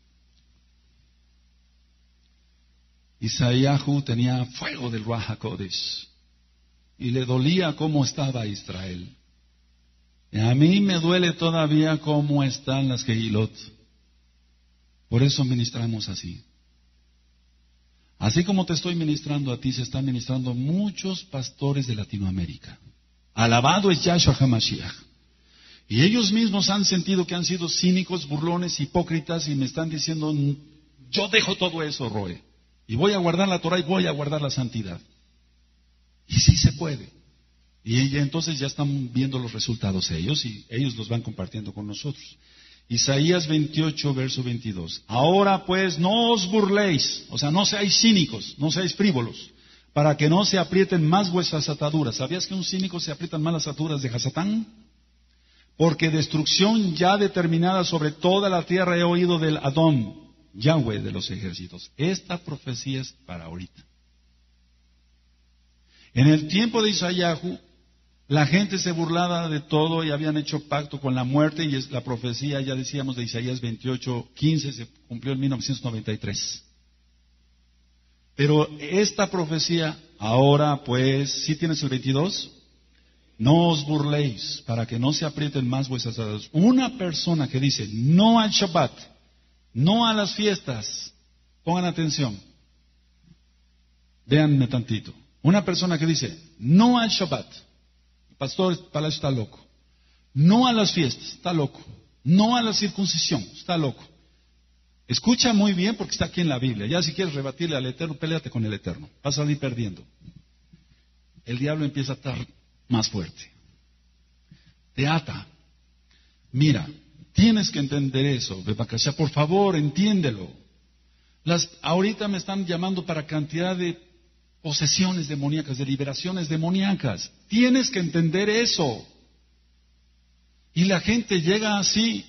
Isaíahu tenía fuego del Ruach HaKodesh y le dolía cómo estaba Israel. Y a mí me duele todavía cómo están las Kehilot. Por eso ministramos así. Así como te estoy ministrando a ti, se están ministrando muchos pastores de Latinoamérica. Alabado es Yahshua HaMashiach. Y ellos mismos han sentido que han sido cínicos, burlones, hipócritas, y me están diciendo, yo dejo todo eso, Roe, y voy a guardar la Torah y voy a guardar la santidad. Y sí se puede. Y entonces ya están viendo los resultados ellos, y ellos los van compartiendo con nosotros. Isaías veintiocho, verso veintidós. Ahora pues no os burléis, o sea, no seáis cínicos, no seáis frívolos, para que no se aprieten más vuestras ataduras. ¿Sabías que un cínico se aprietan más las ataduras de Hasatán? Porque destrucción ya determinada sobre toda la tierra he oído del Adón, Yahweh de los ejércitos. Esta profecía es para ahorita. En el tiempo de Isayahu, la gente se burlaba de todo y habían hecho pacto con la muerte, y es la profecía, ya decíamos, de Isaías veintiocho, quince, se cumplió en mil novecientos noventa y tres. Pero esta profecía, ahora pues, ¿sí tienes el veintidós? No os burléis, para que no se aprieten más vuestras ataduras. Una persona que dice no al Shabbat, no a las fiestas, pongan atención, véanme tantito. Una persona que dice no al Shabbat, el pastor Palacio está loco. No a las fiestas, está loco. No a la circuncisión, está loco. Escucha muy bien porque está aquí en la Biblia. Ya si quieres rebatirle al Eterno, péleate con el Eterno. Vas a salir perdiendo. El diablo empieza a estar más fuerte. Te ata. Mira, tienes que entender eso, Bebakashá, por favor, entiéndelo. Las, ahorita me están llamando para cantidad de posesiones demoníacas, de liberaciones demoníacas. Tienes que entender eso. Y la gente llega así.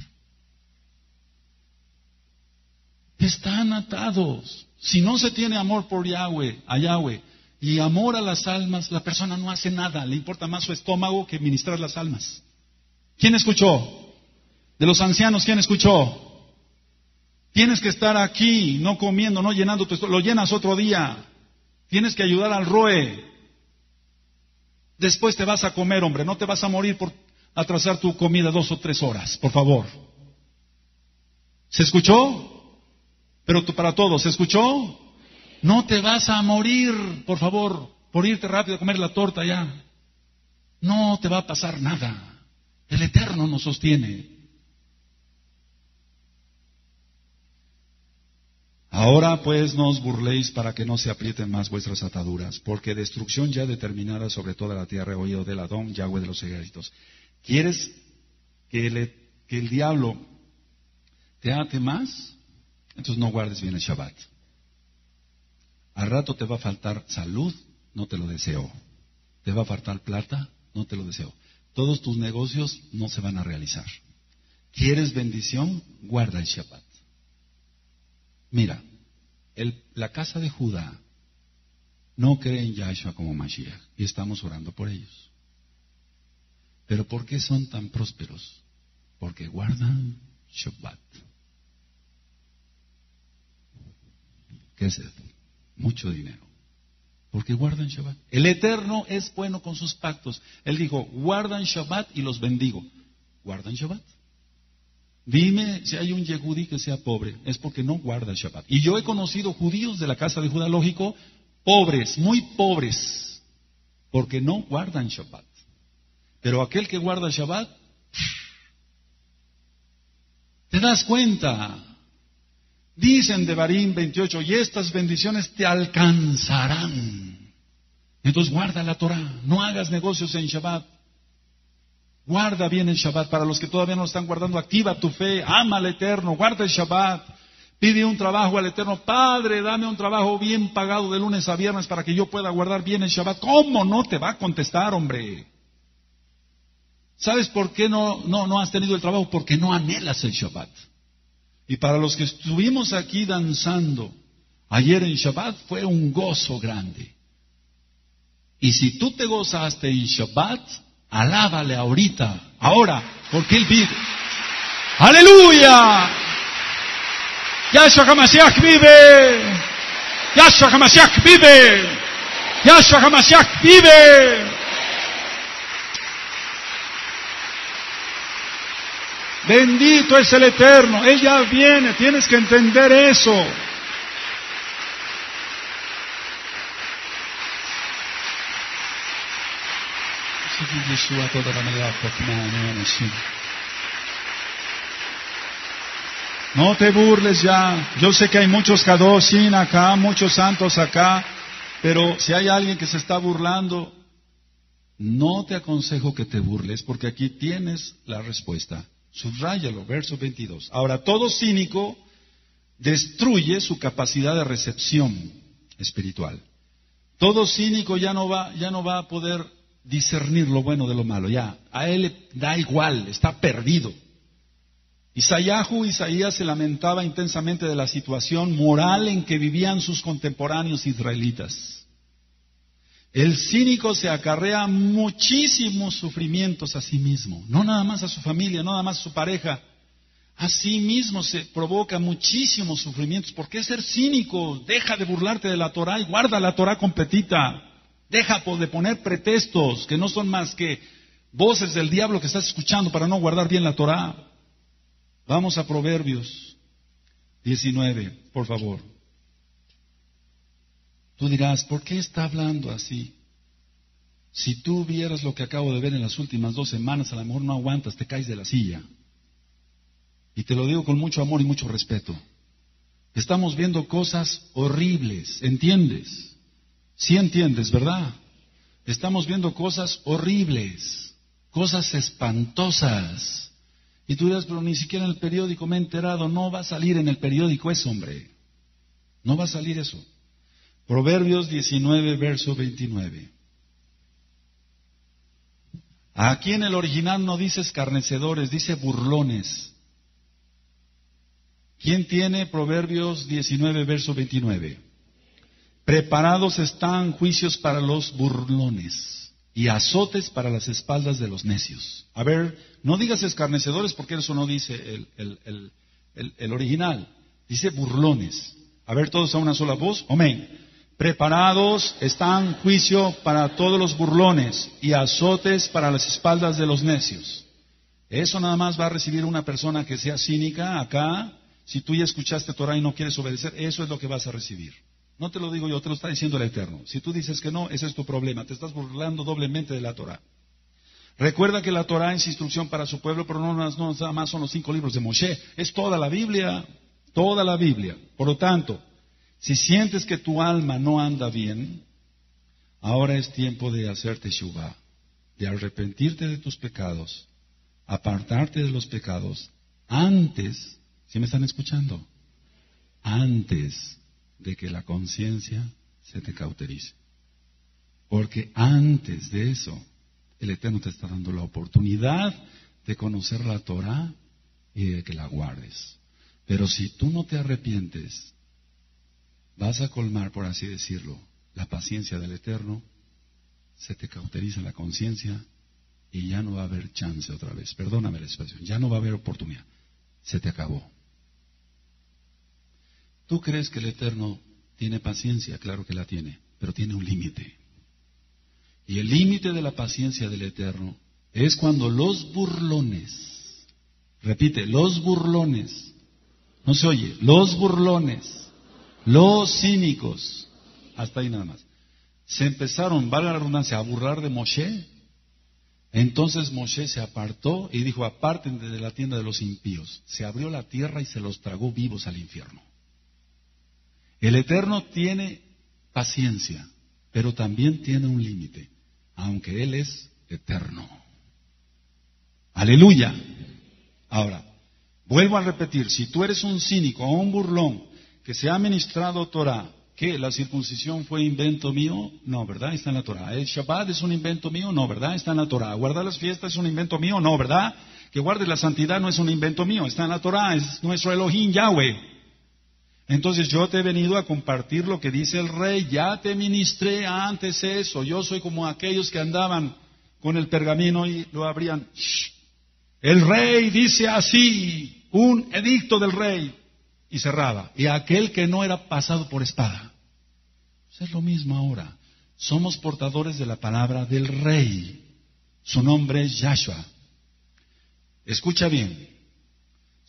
Están atados. Si no se tiene amor por Yahweh, a Yahweh, y amor a las almas, la persona no hace nada. Le importa más su estómago que ministrar las almas. ¿Quién escuchó? De los ancianos, ¿quién escuchó? Tienes que estar aquí, no comiendo, no llenando tu estómago. Lo llenas otro día. Tienes que ayudar al Roe. Después te vas a comer, hombre. No te vas a morir por atrasar tu comida dos o tres horas, por favor. ¿Se escuchó? Pero para todos, ¿se escuchó? No te vas a morir, por favor, por irte rápido a comer la torta ya. No te va a pasar nada. El Eterno nos sostiene. Ahora pues no os burléis para que no se aprieten más vuestras ataduras, porque destrucción ya determinada sobre toda la tierra he oído del Adón, Yahweh de los ejércitos. ¿Quieres que el, que el diablo te ate más? Entonces no guardes bien el Shabbat. Al rato te va a faltar salud, no te lo deseo. Te va a faltar plata, no te lo deseo. Todos tus negocios no se van a realizar. ¿Quieres bendición? Guarda el Shabbat. Mira, el, la casa de Judá no cree en Yahshua como Mashiach y estamos orando por ellos. ¿Pero por qué son tan prósperos? Porque guardan Shabbat. ¿Qué es eso? Mucho dinero. Porque guardan Shabbat. El Eterno es bueno con sus pactos. Él dijo, guardan Shabbat y los bendigo. ¿Guardan Shabbat? Dime si hay un Yehudí que sea pobre. Es porque no guarda Shabbat. Y yo he conocido judíos de la casa de Judá, lógico, pobres, muy pobres, porque no guardan Shabbat. Pero aquel que guarda Shabbat, ¿te das cuenta? Dicen de Barín veintiocho, y estas bendiciones te alcanzarán. Entonces guarda la Torah, no hagas negocios en Shabbat. Guarda bien el Shabbat. Para los que todavía no lo están guardando, activa tu fe, ama al Eterno, guarda el Shabbat. Pide un trabajo al Eterno. Padre, dame un trabajo bien pagado de lunes a viernes para que yo pueda guardar bien el Shabbat. ¿Cómo no te va a contestar, hombre? ¿Sabes por qué no, no, no has tenido el trabajo? Porque no anhelas el Shabbat. Y para los que estuvimos aquí danzando ayer en Shabbat, fue un gozo grande. Y si tú te gozaste en Shabbat, alábale ahorita, ahora, porque Él vive. ¡Aleluya! ¡Yahshua HaMashiach vive! ¡Yahshua HaMashiach vive! ¡Yahshua HaMashiach vive! Bendito es el Eterno. Él ya viene. Tienes que entender eso. No te burles ya. Yo sé que hay muchos Kadoshim acá, muchos santos acá, pero si hay alguien que se está burlando, no te aconsejo que te burles, porque aquí tienes la respuesta. Subráyalo, verso veintidós. Ahora, todo cínico destruye su capacidad de recepción espiritual. Todo cínico ya no va, ya no va a poder discernir lo bueno de lo malo. Ya, a él le da igual, está perdido. Isayahu, Isaías se lamentaba intensamente de la situación moral en que vivían sus contemporáneos israelitas. El cínico se acarrea muchísimos sufrimientos a sí mismo, no nada más a su familia, no nada más a su pareja. A sí mismo se provoca muchísimos sufrimientos. ¿Por qué ser cínico? Deja de burlarte de la Torah y guarda la Torah completita. Deja de poner pretextos que no son más que voces del diablo que estás escuchando para no guardar bien la Torah. Vamos a Proverbios diecinueve, por favor. Tú dirás, ¿por qué está hablando así? Si tú vieras lo que acabo de ver en las últimas dos semanas, a lo mejor no aguantas, te caes de la silla. Y te lo digo con mucho amor y mucho respeto. Estamos viendo cosas horribles, ¿entiendes? Sí entiendes, ¿verdad? Estamos viendo cosas horribles, cosas espantosas. Y tú dirás, pero ni siquiera en el periódico me he enterado. No va a salir en el periódico eso, hombre. No va a salir eso. Proverbios diecinueve, verso veintinueve. Aquí en el original no dice escarnecedores, dice burlones. ¿Quién tiene Proverbios diecinueve, verso veintinueve? Preparados están juicios para los burlones y azotes para las espaldas de los necios. A ver, no digas escarnecedores porque eso no dice el, el, el, el, el original. Dice burlones. A ver, todos a una sola voz. Amén. Preparados están juicio para todos los burlones y azotes para las espaldas de los necios. Eso nada más va a recibir una persona que sea cínica acá. Si tú ya escuchaste Torah y no quieres obedecer, eso es lo que vas a recibir. No te lo digo yo, te lo está diciendo el Eterno. Si tú dices que no, ese es tu problema. Te estás burlando doblemente de la Torah. Recuerda que la Torah es instrucción para su pueblo, pero no, no nada más son los cinco libros de Moshe. Es toda la Biblia, toda la Biblia. Por lo tanto, si sientes que tu alma no anda bien, ahora es tiempo de hacer teshuvah, de arrepentirte de tus pecados, apartarte de los pecados, antes, ¿sí me están escuchando? Antes de que la conciencia se te cauterice. Porque antes de eso, el Eterno te está dando la oportunidad de conocer la Torah y de que la guardes. Pero si tú no te arrepientes, vas a colmar, por así decirlo, la paciencia del Eterno, se te cauteriza la conciencia y ya no va a haber chance otra vez. Perdóname la expresión, ya no va a haber oportunidad. Se te acabó. ¿Tú crees que el Eterno tiene paciencia? Claro que la tiene, pero tiene un límite. Y el límite de la paciencia del Eterno es cuando los burlones, repite, los burlones, no se oye, los burlones, los cínicos, hasta ahí nada más, se empezaron, valga la redundancia, a burlar de Moshe. Entonces Moshe se apartó y dijo, aparten de la tienda de los impíos. Se abrió la tierra y se los tragó vivos al infierno. El Eterno tiene paciencia, pero también tiene un límite, aunque Él es eterno. Aleluya. Ahora, vuelvo a repetir, si tú eres un cínico o un burlón que se ha ministrado Torah, ¿qué? ¿La circuncisión fue invento mío? No, ¿verdad? Está en la Torah. ¿El Shabbat es un invento mío? No, ¿verdad? Está en la Torah. ¿Guardar las fiestas es un invento mío? No, ¿verdad? Que guardes la santidad no es un invento mío, está en la Torah, es nuestro Elohim Yahweh. Entonces yo te he venido a compartir lo que dice el rey, ya te ministré antes eso, yo soy como aquellos que andaban con el pergamino y lo abrían. Shh. El rey dice así, un edicto del rey, y cerraba. Y aquel que no era pasado por espada. Pues es lo mismo ahora, somos portadores de la palabra del rey, su nombre es Yahshua. Escucha bien,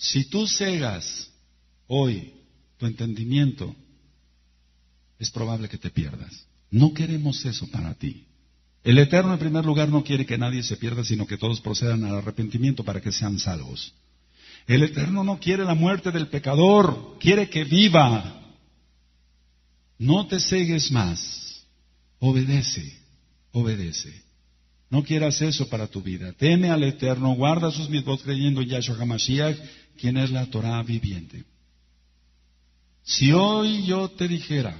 Si tú cegas hoy tu entendimiento, es probable que te pierdas. No queremos eso para ti. El Eterno, en primer lugar, no quiere que nadie se pierda, sino que todos procedan al arrepentimiento para que sean salvos. El Eterno no quiere la muerte del pecador, quiere que viva. No te cegues más. Obedece, obedece. No quieras eso para tu vida. Teme al Eterno, guarda sus mitzvot creyendo en Yahshua HaMashiach, quien es la Torah viviente. Si hoy yo te dijera,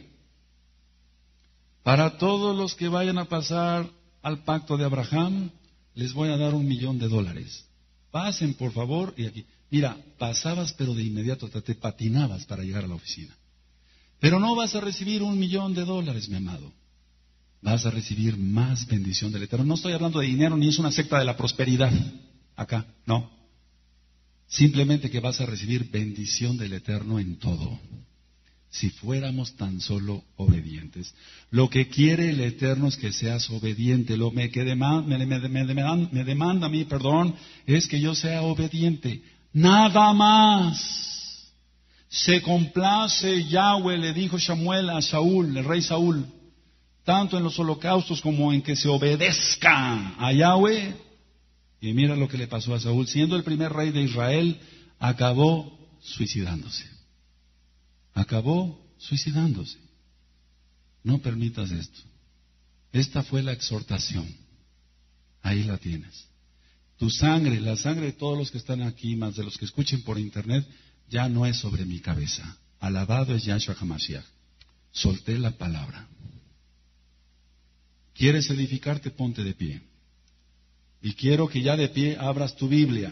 para todos los que vayan a pasar al pacto de Abraham, les voy a dar un millón de dólares. Pasen, por favor, y aquí. Mira, pasabas, pero de inmediato te patinabas para llegar a la oficina. Pero no vas a recibir un millón de dólares, mi amado. Vas a recibir más bendición del Eterno. No estoy hablando de dinero, ni es una secta de la prosperidad. Acá, no. Simplemente que vas a recibir bendición del Eterno en todo. Si fuéramos tan solo obedientes. Lo que quiere el Eterno es que seas obediente. Lo me, que demanda, me, me, me, me, me demanda a mí, perdón, es que yo sea obediente. Nada más. Se complace Yahweh, le dijo Samuel a Saúl, el rey Saúl, tanto en los holocaustos como en que se obedezca a Yahweh. Y mira lo que le pasó a Saúl. Siendo el primer rey de Israel, acabó suicidándose. Acabó suicidándose. No permitas esto. Esta fue la exhortación. Ahí la tienes. Tu sangre, la sangre de todos los que están aquí, más de los que escuchen por internet, ya no es sobre mi cabeza. Alabado es Yahshua HaMashiach. Solté la palabra. ¿Quieres edificarte? Ponte de pie. Y quiero que ya de pie abras tu Biblia.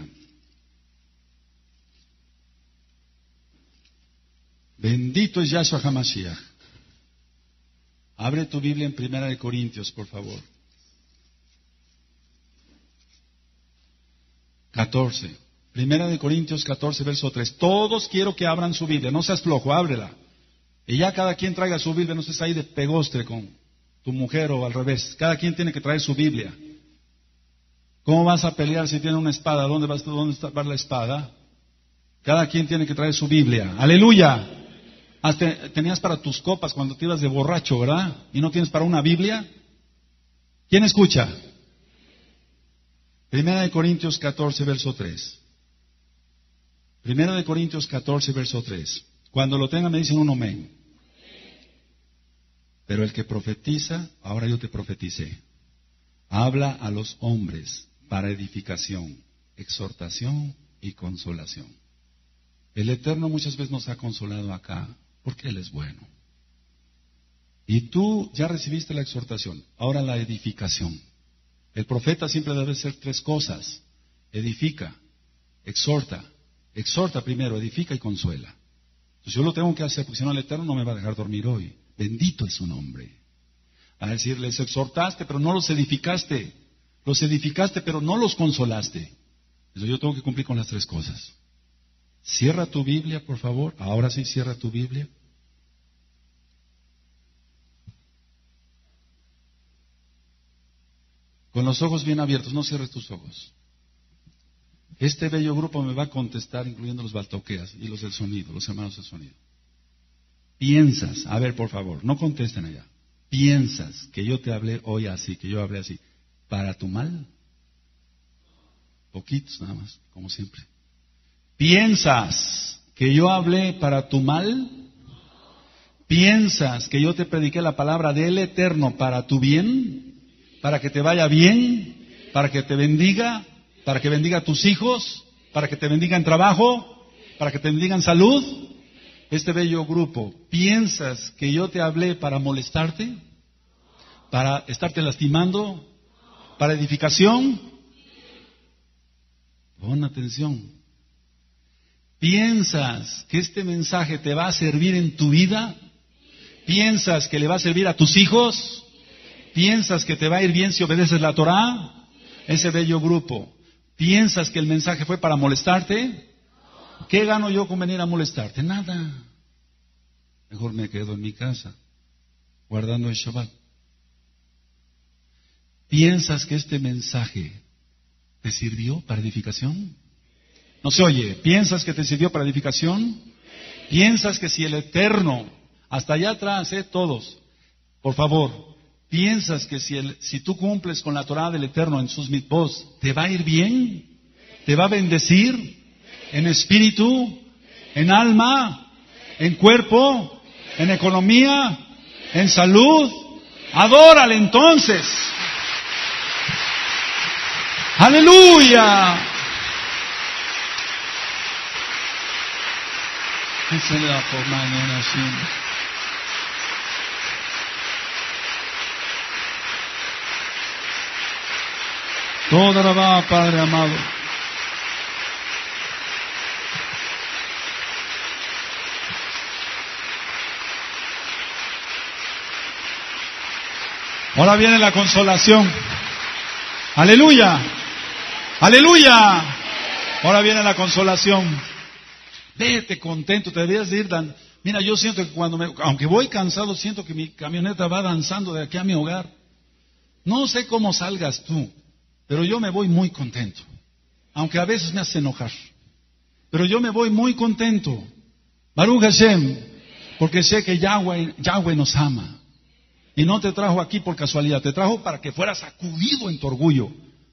Bendito es Yahshua HaMashiach. Abre tu Biblia en Primera de Corintios, por favor. catorce. Primera de Corintios catorce, verso tres. Todos quiero que abran su Biblia. No seas flojo, ábrela. Y ya cada quien traiga su Biblia. No estés ahí de pegostre con tu mujer o al revés. Cada quien tiene que traer su Biblia. ¿Cómo vas a pelear si tienes una espada? ¿Dónde vas, dónde está la espada? Cada quien tiene que traer su Biblia. ¡Aleluya! Hasta tenías para tus copas cuando te ibas de borracho, ¿verdad? ¿Y no tienes para una Biblia? ¿Quién escucha? Primera de Corintios catorce, verso tres. Primera de Corintios catorce, verso tres. Cuando lo tengan me dicen un amén. Pero el que profetiza, ahora yo te profeticé, habla a los hombres para edificación, exhortación y consolación. El Eterno muchas veces nos ha consolado acá, porque Él es bueno. Y tú ya recibiste la exhortación, ahora la edificación. El profeta siempre debe ser tres cosas: edifica, exhorta, exhorta primero, edifica y consuela. Entonces yo lo tengo que hacer, porque si no el Eterno no me va a dejar dormir hoy. Bendito es su nombre. A decir, les exhortaste, pero no los edificaste. Los edificaste, pero no los consolaste. Entonces yo tengo que cumplir con las tres cosas. Cierra tu Biblia, por favor. Ahora sí, cierra tu Biblia. Con los ojos bien abiertos, no cierres tus ojos. Este bello grupo me va a contestar, incluyendo los baltoqueas y los del sonido, los hermanos del sonido. Piensas, a ver, por favor, no contesten allá. ¿Piensas que yo te hablé hoy así, que yo hablé así, para tu mal? Poquitos nada más, como siempre. ¿Piensas que yo hablé para tu mal? ¿Piensas que yo te prediqué la palabra del Eterno para tu bien? ¿Para que te vaya bien? ¿Para que te bendiga? ¿Para que bendiga a tus hijos? ¿Para que te bendiga en trabajo? ¿Para que te bendiga en salud? Este bello grupo, ¿piensas que yo te hablé para molestarte? ¿Para estarte lastimando? ¿Para edificación? Pon atención. ¿Piensas que este mensaje te va a servir en tu vida? ¿Piensas que le va a servir a tus hijos? ¿Piensas que te va a ir bien si obedeces la Torah? Ese bello grupo, ¿piensas que el mensaje fue para molestarte? ¿Qué gano yo con venir a molestarte? Nada. Mejor me quedo en mi casa, guardando el Shabbat. ¿Piensas que este mensaje te sirvió para edificación? No se oye. ¿Piensas que te sirvió para edificación? ¿Piensas que si el Eterno, hasta allá atrás, eh, todos, por favor, piensas que si, el, si tú cumples con la Torah del Eterno en sus mitzvot, ¿te va a ir bien? ¿Te va a bendecir? ¿En espíritu? ¿En alma? ¿En cuerpo? ¿En economía? ¿En salud? Adórale entonces. ¡Aleluya! Toda la va, Padre amado. Ahora viene la consolación. Aleluya. Aleluya. Ahora viene la consolación. Vete contento, te deberías de ir dan... Mira, yo siento que cuando me... aunque voy cansado, siento que mi camioneta va danzando de aquí a mi hogar. No sé cómo salgas tú, pero yo me voy muy contento. Aunque a veces me hace enojar. Pero yo me voy muy contento. Baruch Hashem, porque sé que Yahweh, Yahweh nos ama. Y no te trajo aquí por casualidad, te trajo para que fueras sacudido en tu orgullo.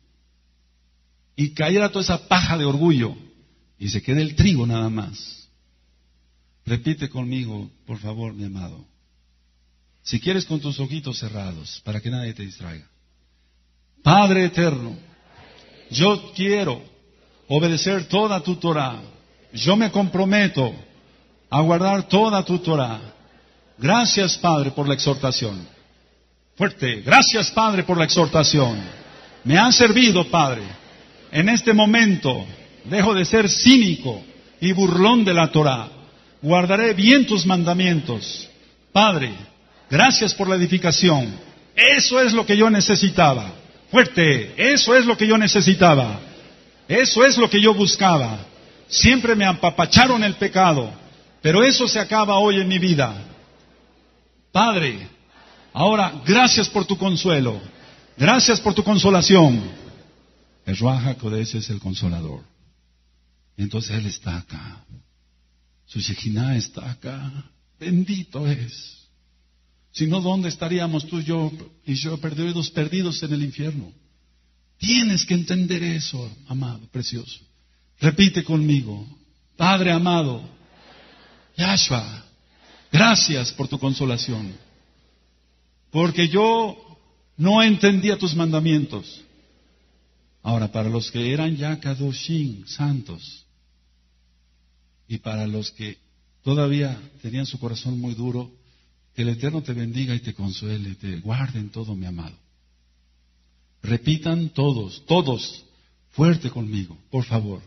Y cayera toda esa paja de orgullo. Y se quede el trigo nada más. Repite conmigo, por favor, mi amado. Si quieres con tus ojitos cerrados, para que nadie te distraiga. Padre eterno, yo quiero obedecer toda tu Torah. Yo me comprometo a guardar toda tu Torah. Gracias, Padre, por la exhortación. Fuerte. Gracias, Padre, por la exhortación. Me han servido, Padre. En este momento dejo de ser cínico y burlón de la Torah. Guardaré bien tus mandamientos. Padre, gracias por la edificación. Eso es lo que yo necesitaba. Fuerte. Eso es lo que yo necesitaba. Eso es lo que yo buscaba. Siempre me apapacharon el pecado, pero eso se acaba hoy en mi vida. Padre, ahora gracias por tu consuelo. Gracias por tu consolación. El Ruach HaKodesh es el consolador. Entonces Él está acá. Su Shekinah está acá. Bendito es. Si no, ¿dónde estaríamos tú y yo, y yo perdidos, perdidos en el infierno? Tienes que entender eso, amado, precioso. Repite conmigo. Padre amado, Yahshua, gracias por tu consolación. Porque yo no entendía tus mandamientos. Ahora, para los que eran ya Kadoshim, santos, y para los que todavía tenían su corazón muy duro, que el Eterno te bendiga y te consuele, te guarde en todo, mi amado. Repitan todos, todos, fuerte conmigo, por favor.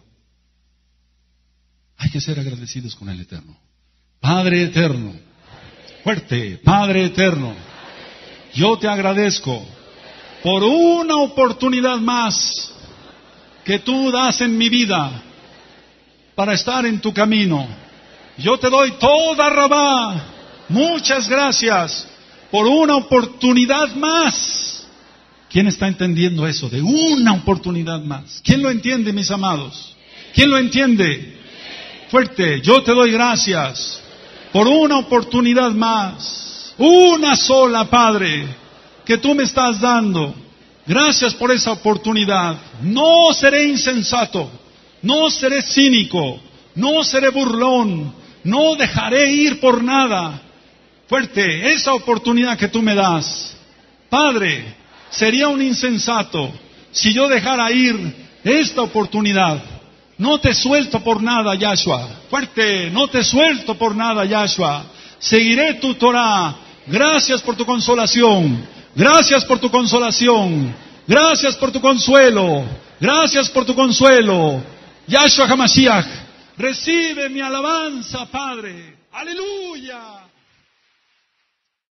Hay que ser agradecidos con el Eterno. Padre eterno, fuerte, Padre eterno, yo te agradezco por una oportunidad más que tú das en mi vida para estar en tu camino. Yo te doy toda Rabá. Muchas gracias por una oportunidad más. ¿Quién está entendiendo eso? De una oportunidad más. ¿Quién lo entiende, mis amados? ¿Quién lo entiende? Fuerte, yo te doy gracias por una oportunidad más. Una sola, Padre, que tú me estás dando. Gracias por esa oportunidad. No seré insensato, no seré cínico, no seré burlón, no dejaré ir por nada. Fuerte, esa oportunidad que tú me das. Padre, sería un insensato si yo dejara ir esta oportunidad. No te suelto por nada, Yahshua. Fuerte, no te suelto por nada, Yahshua. Seguiré tu Torah. Gracias por tu consolación. Gracias por tu consolación. Gracias por tu consuelo. Gracias por tu consuelo. Yahshua HaMashiach, recibe mi alabanza, Padre. Aleluya.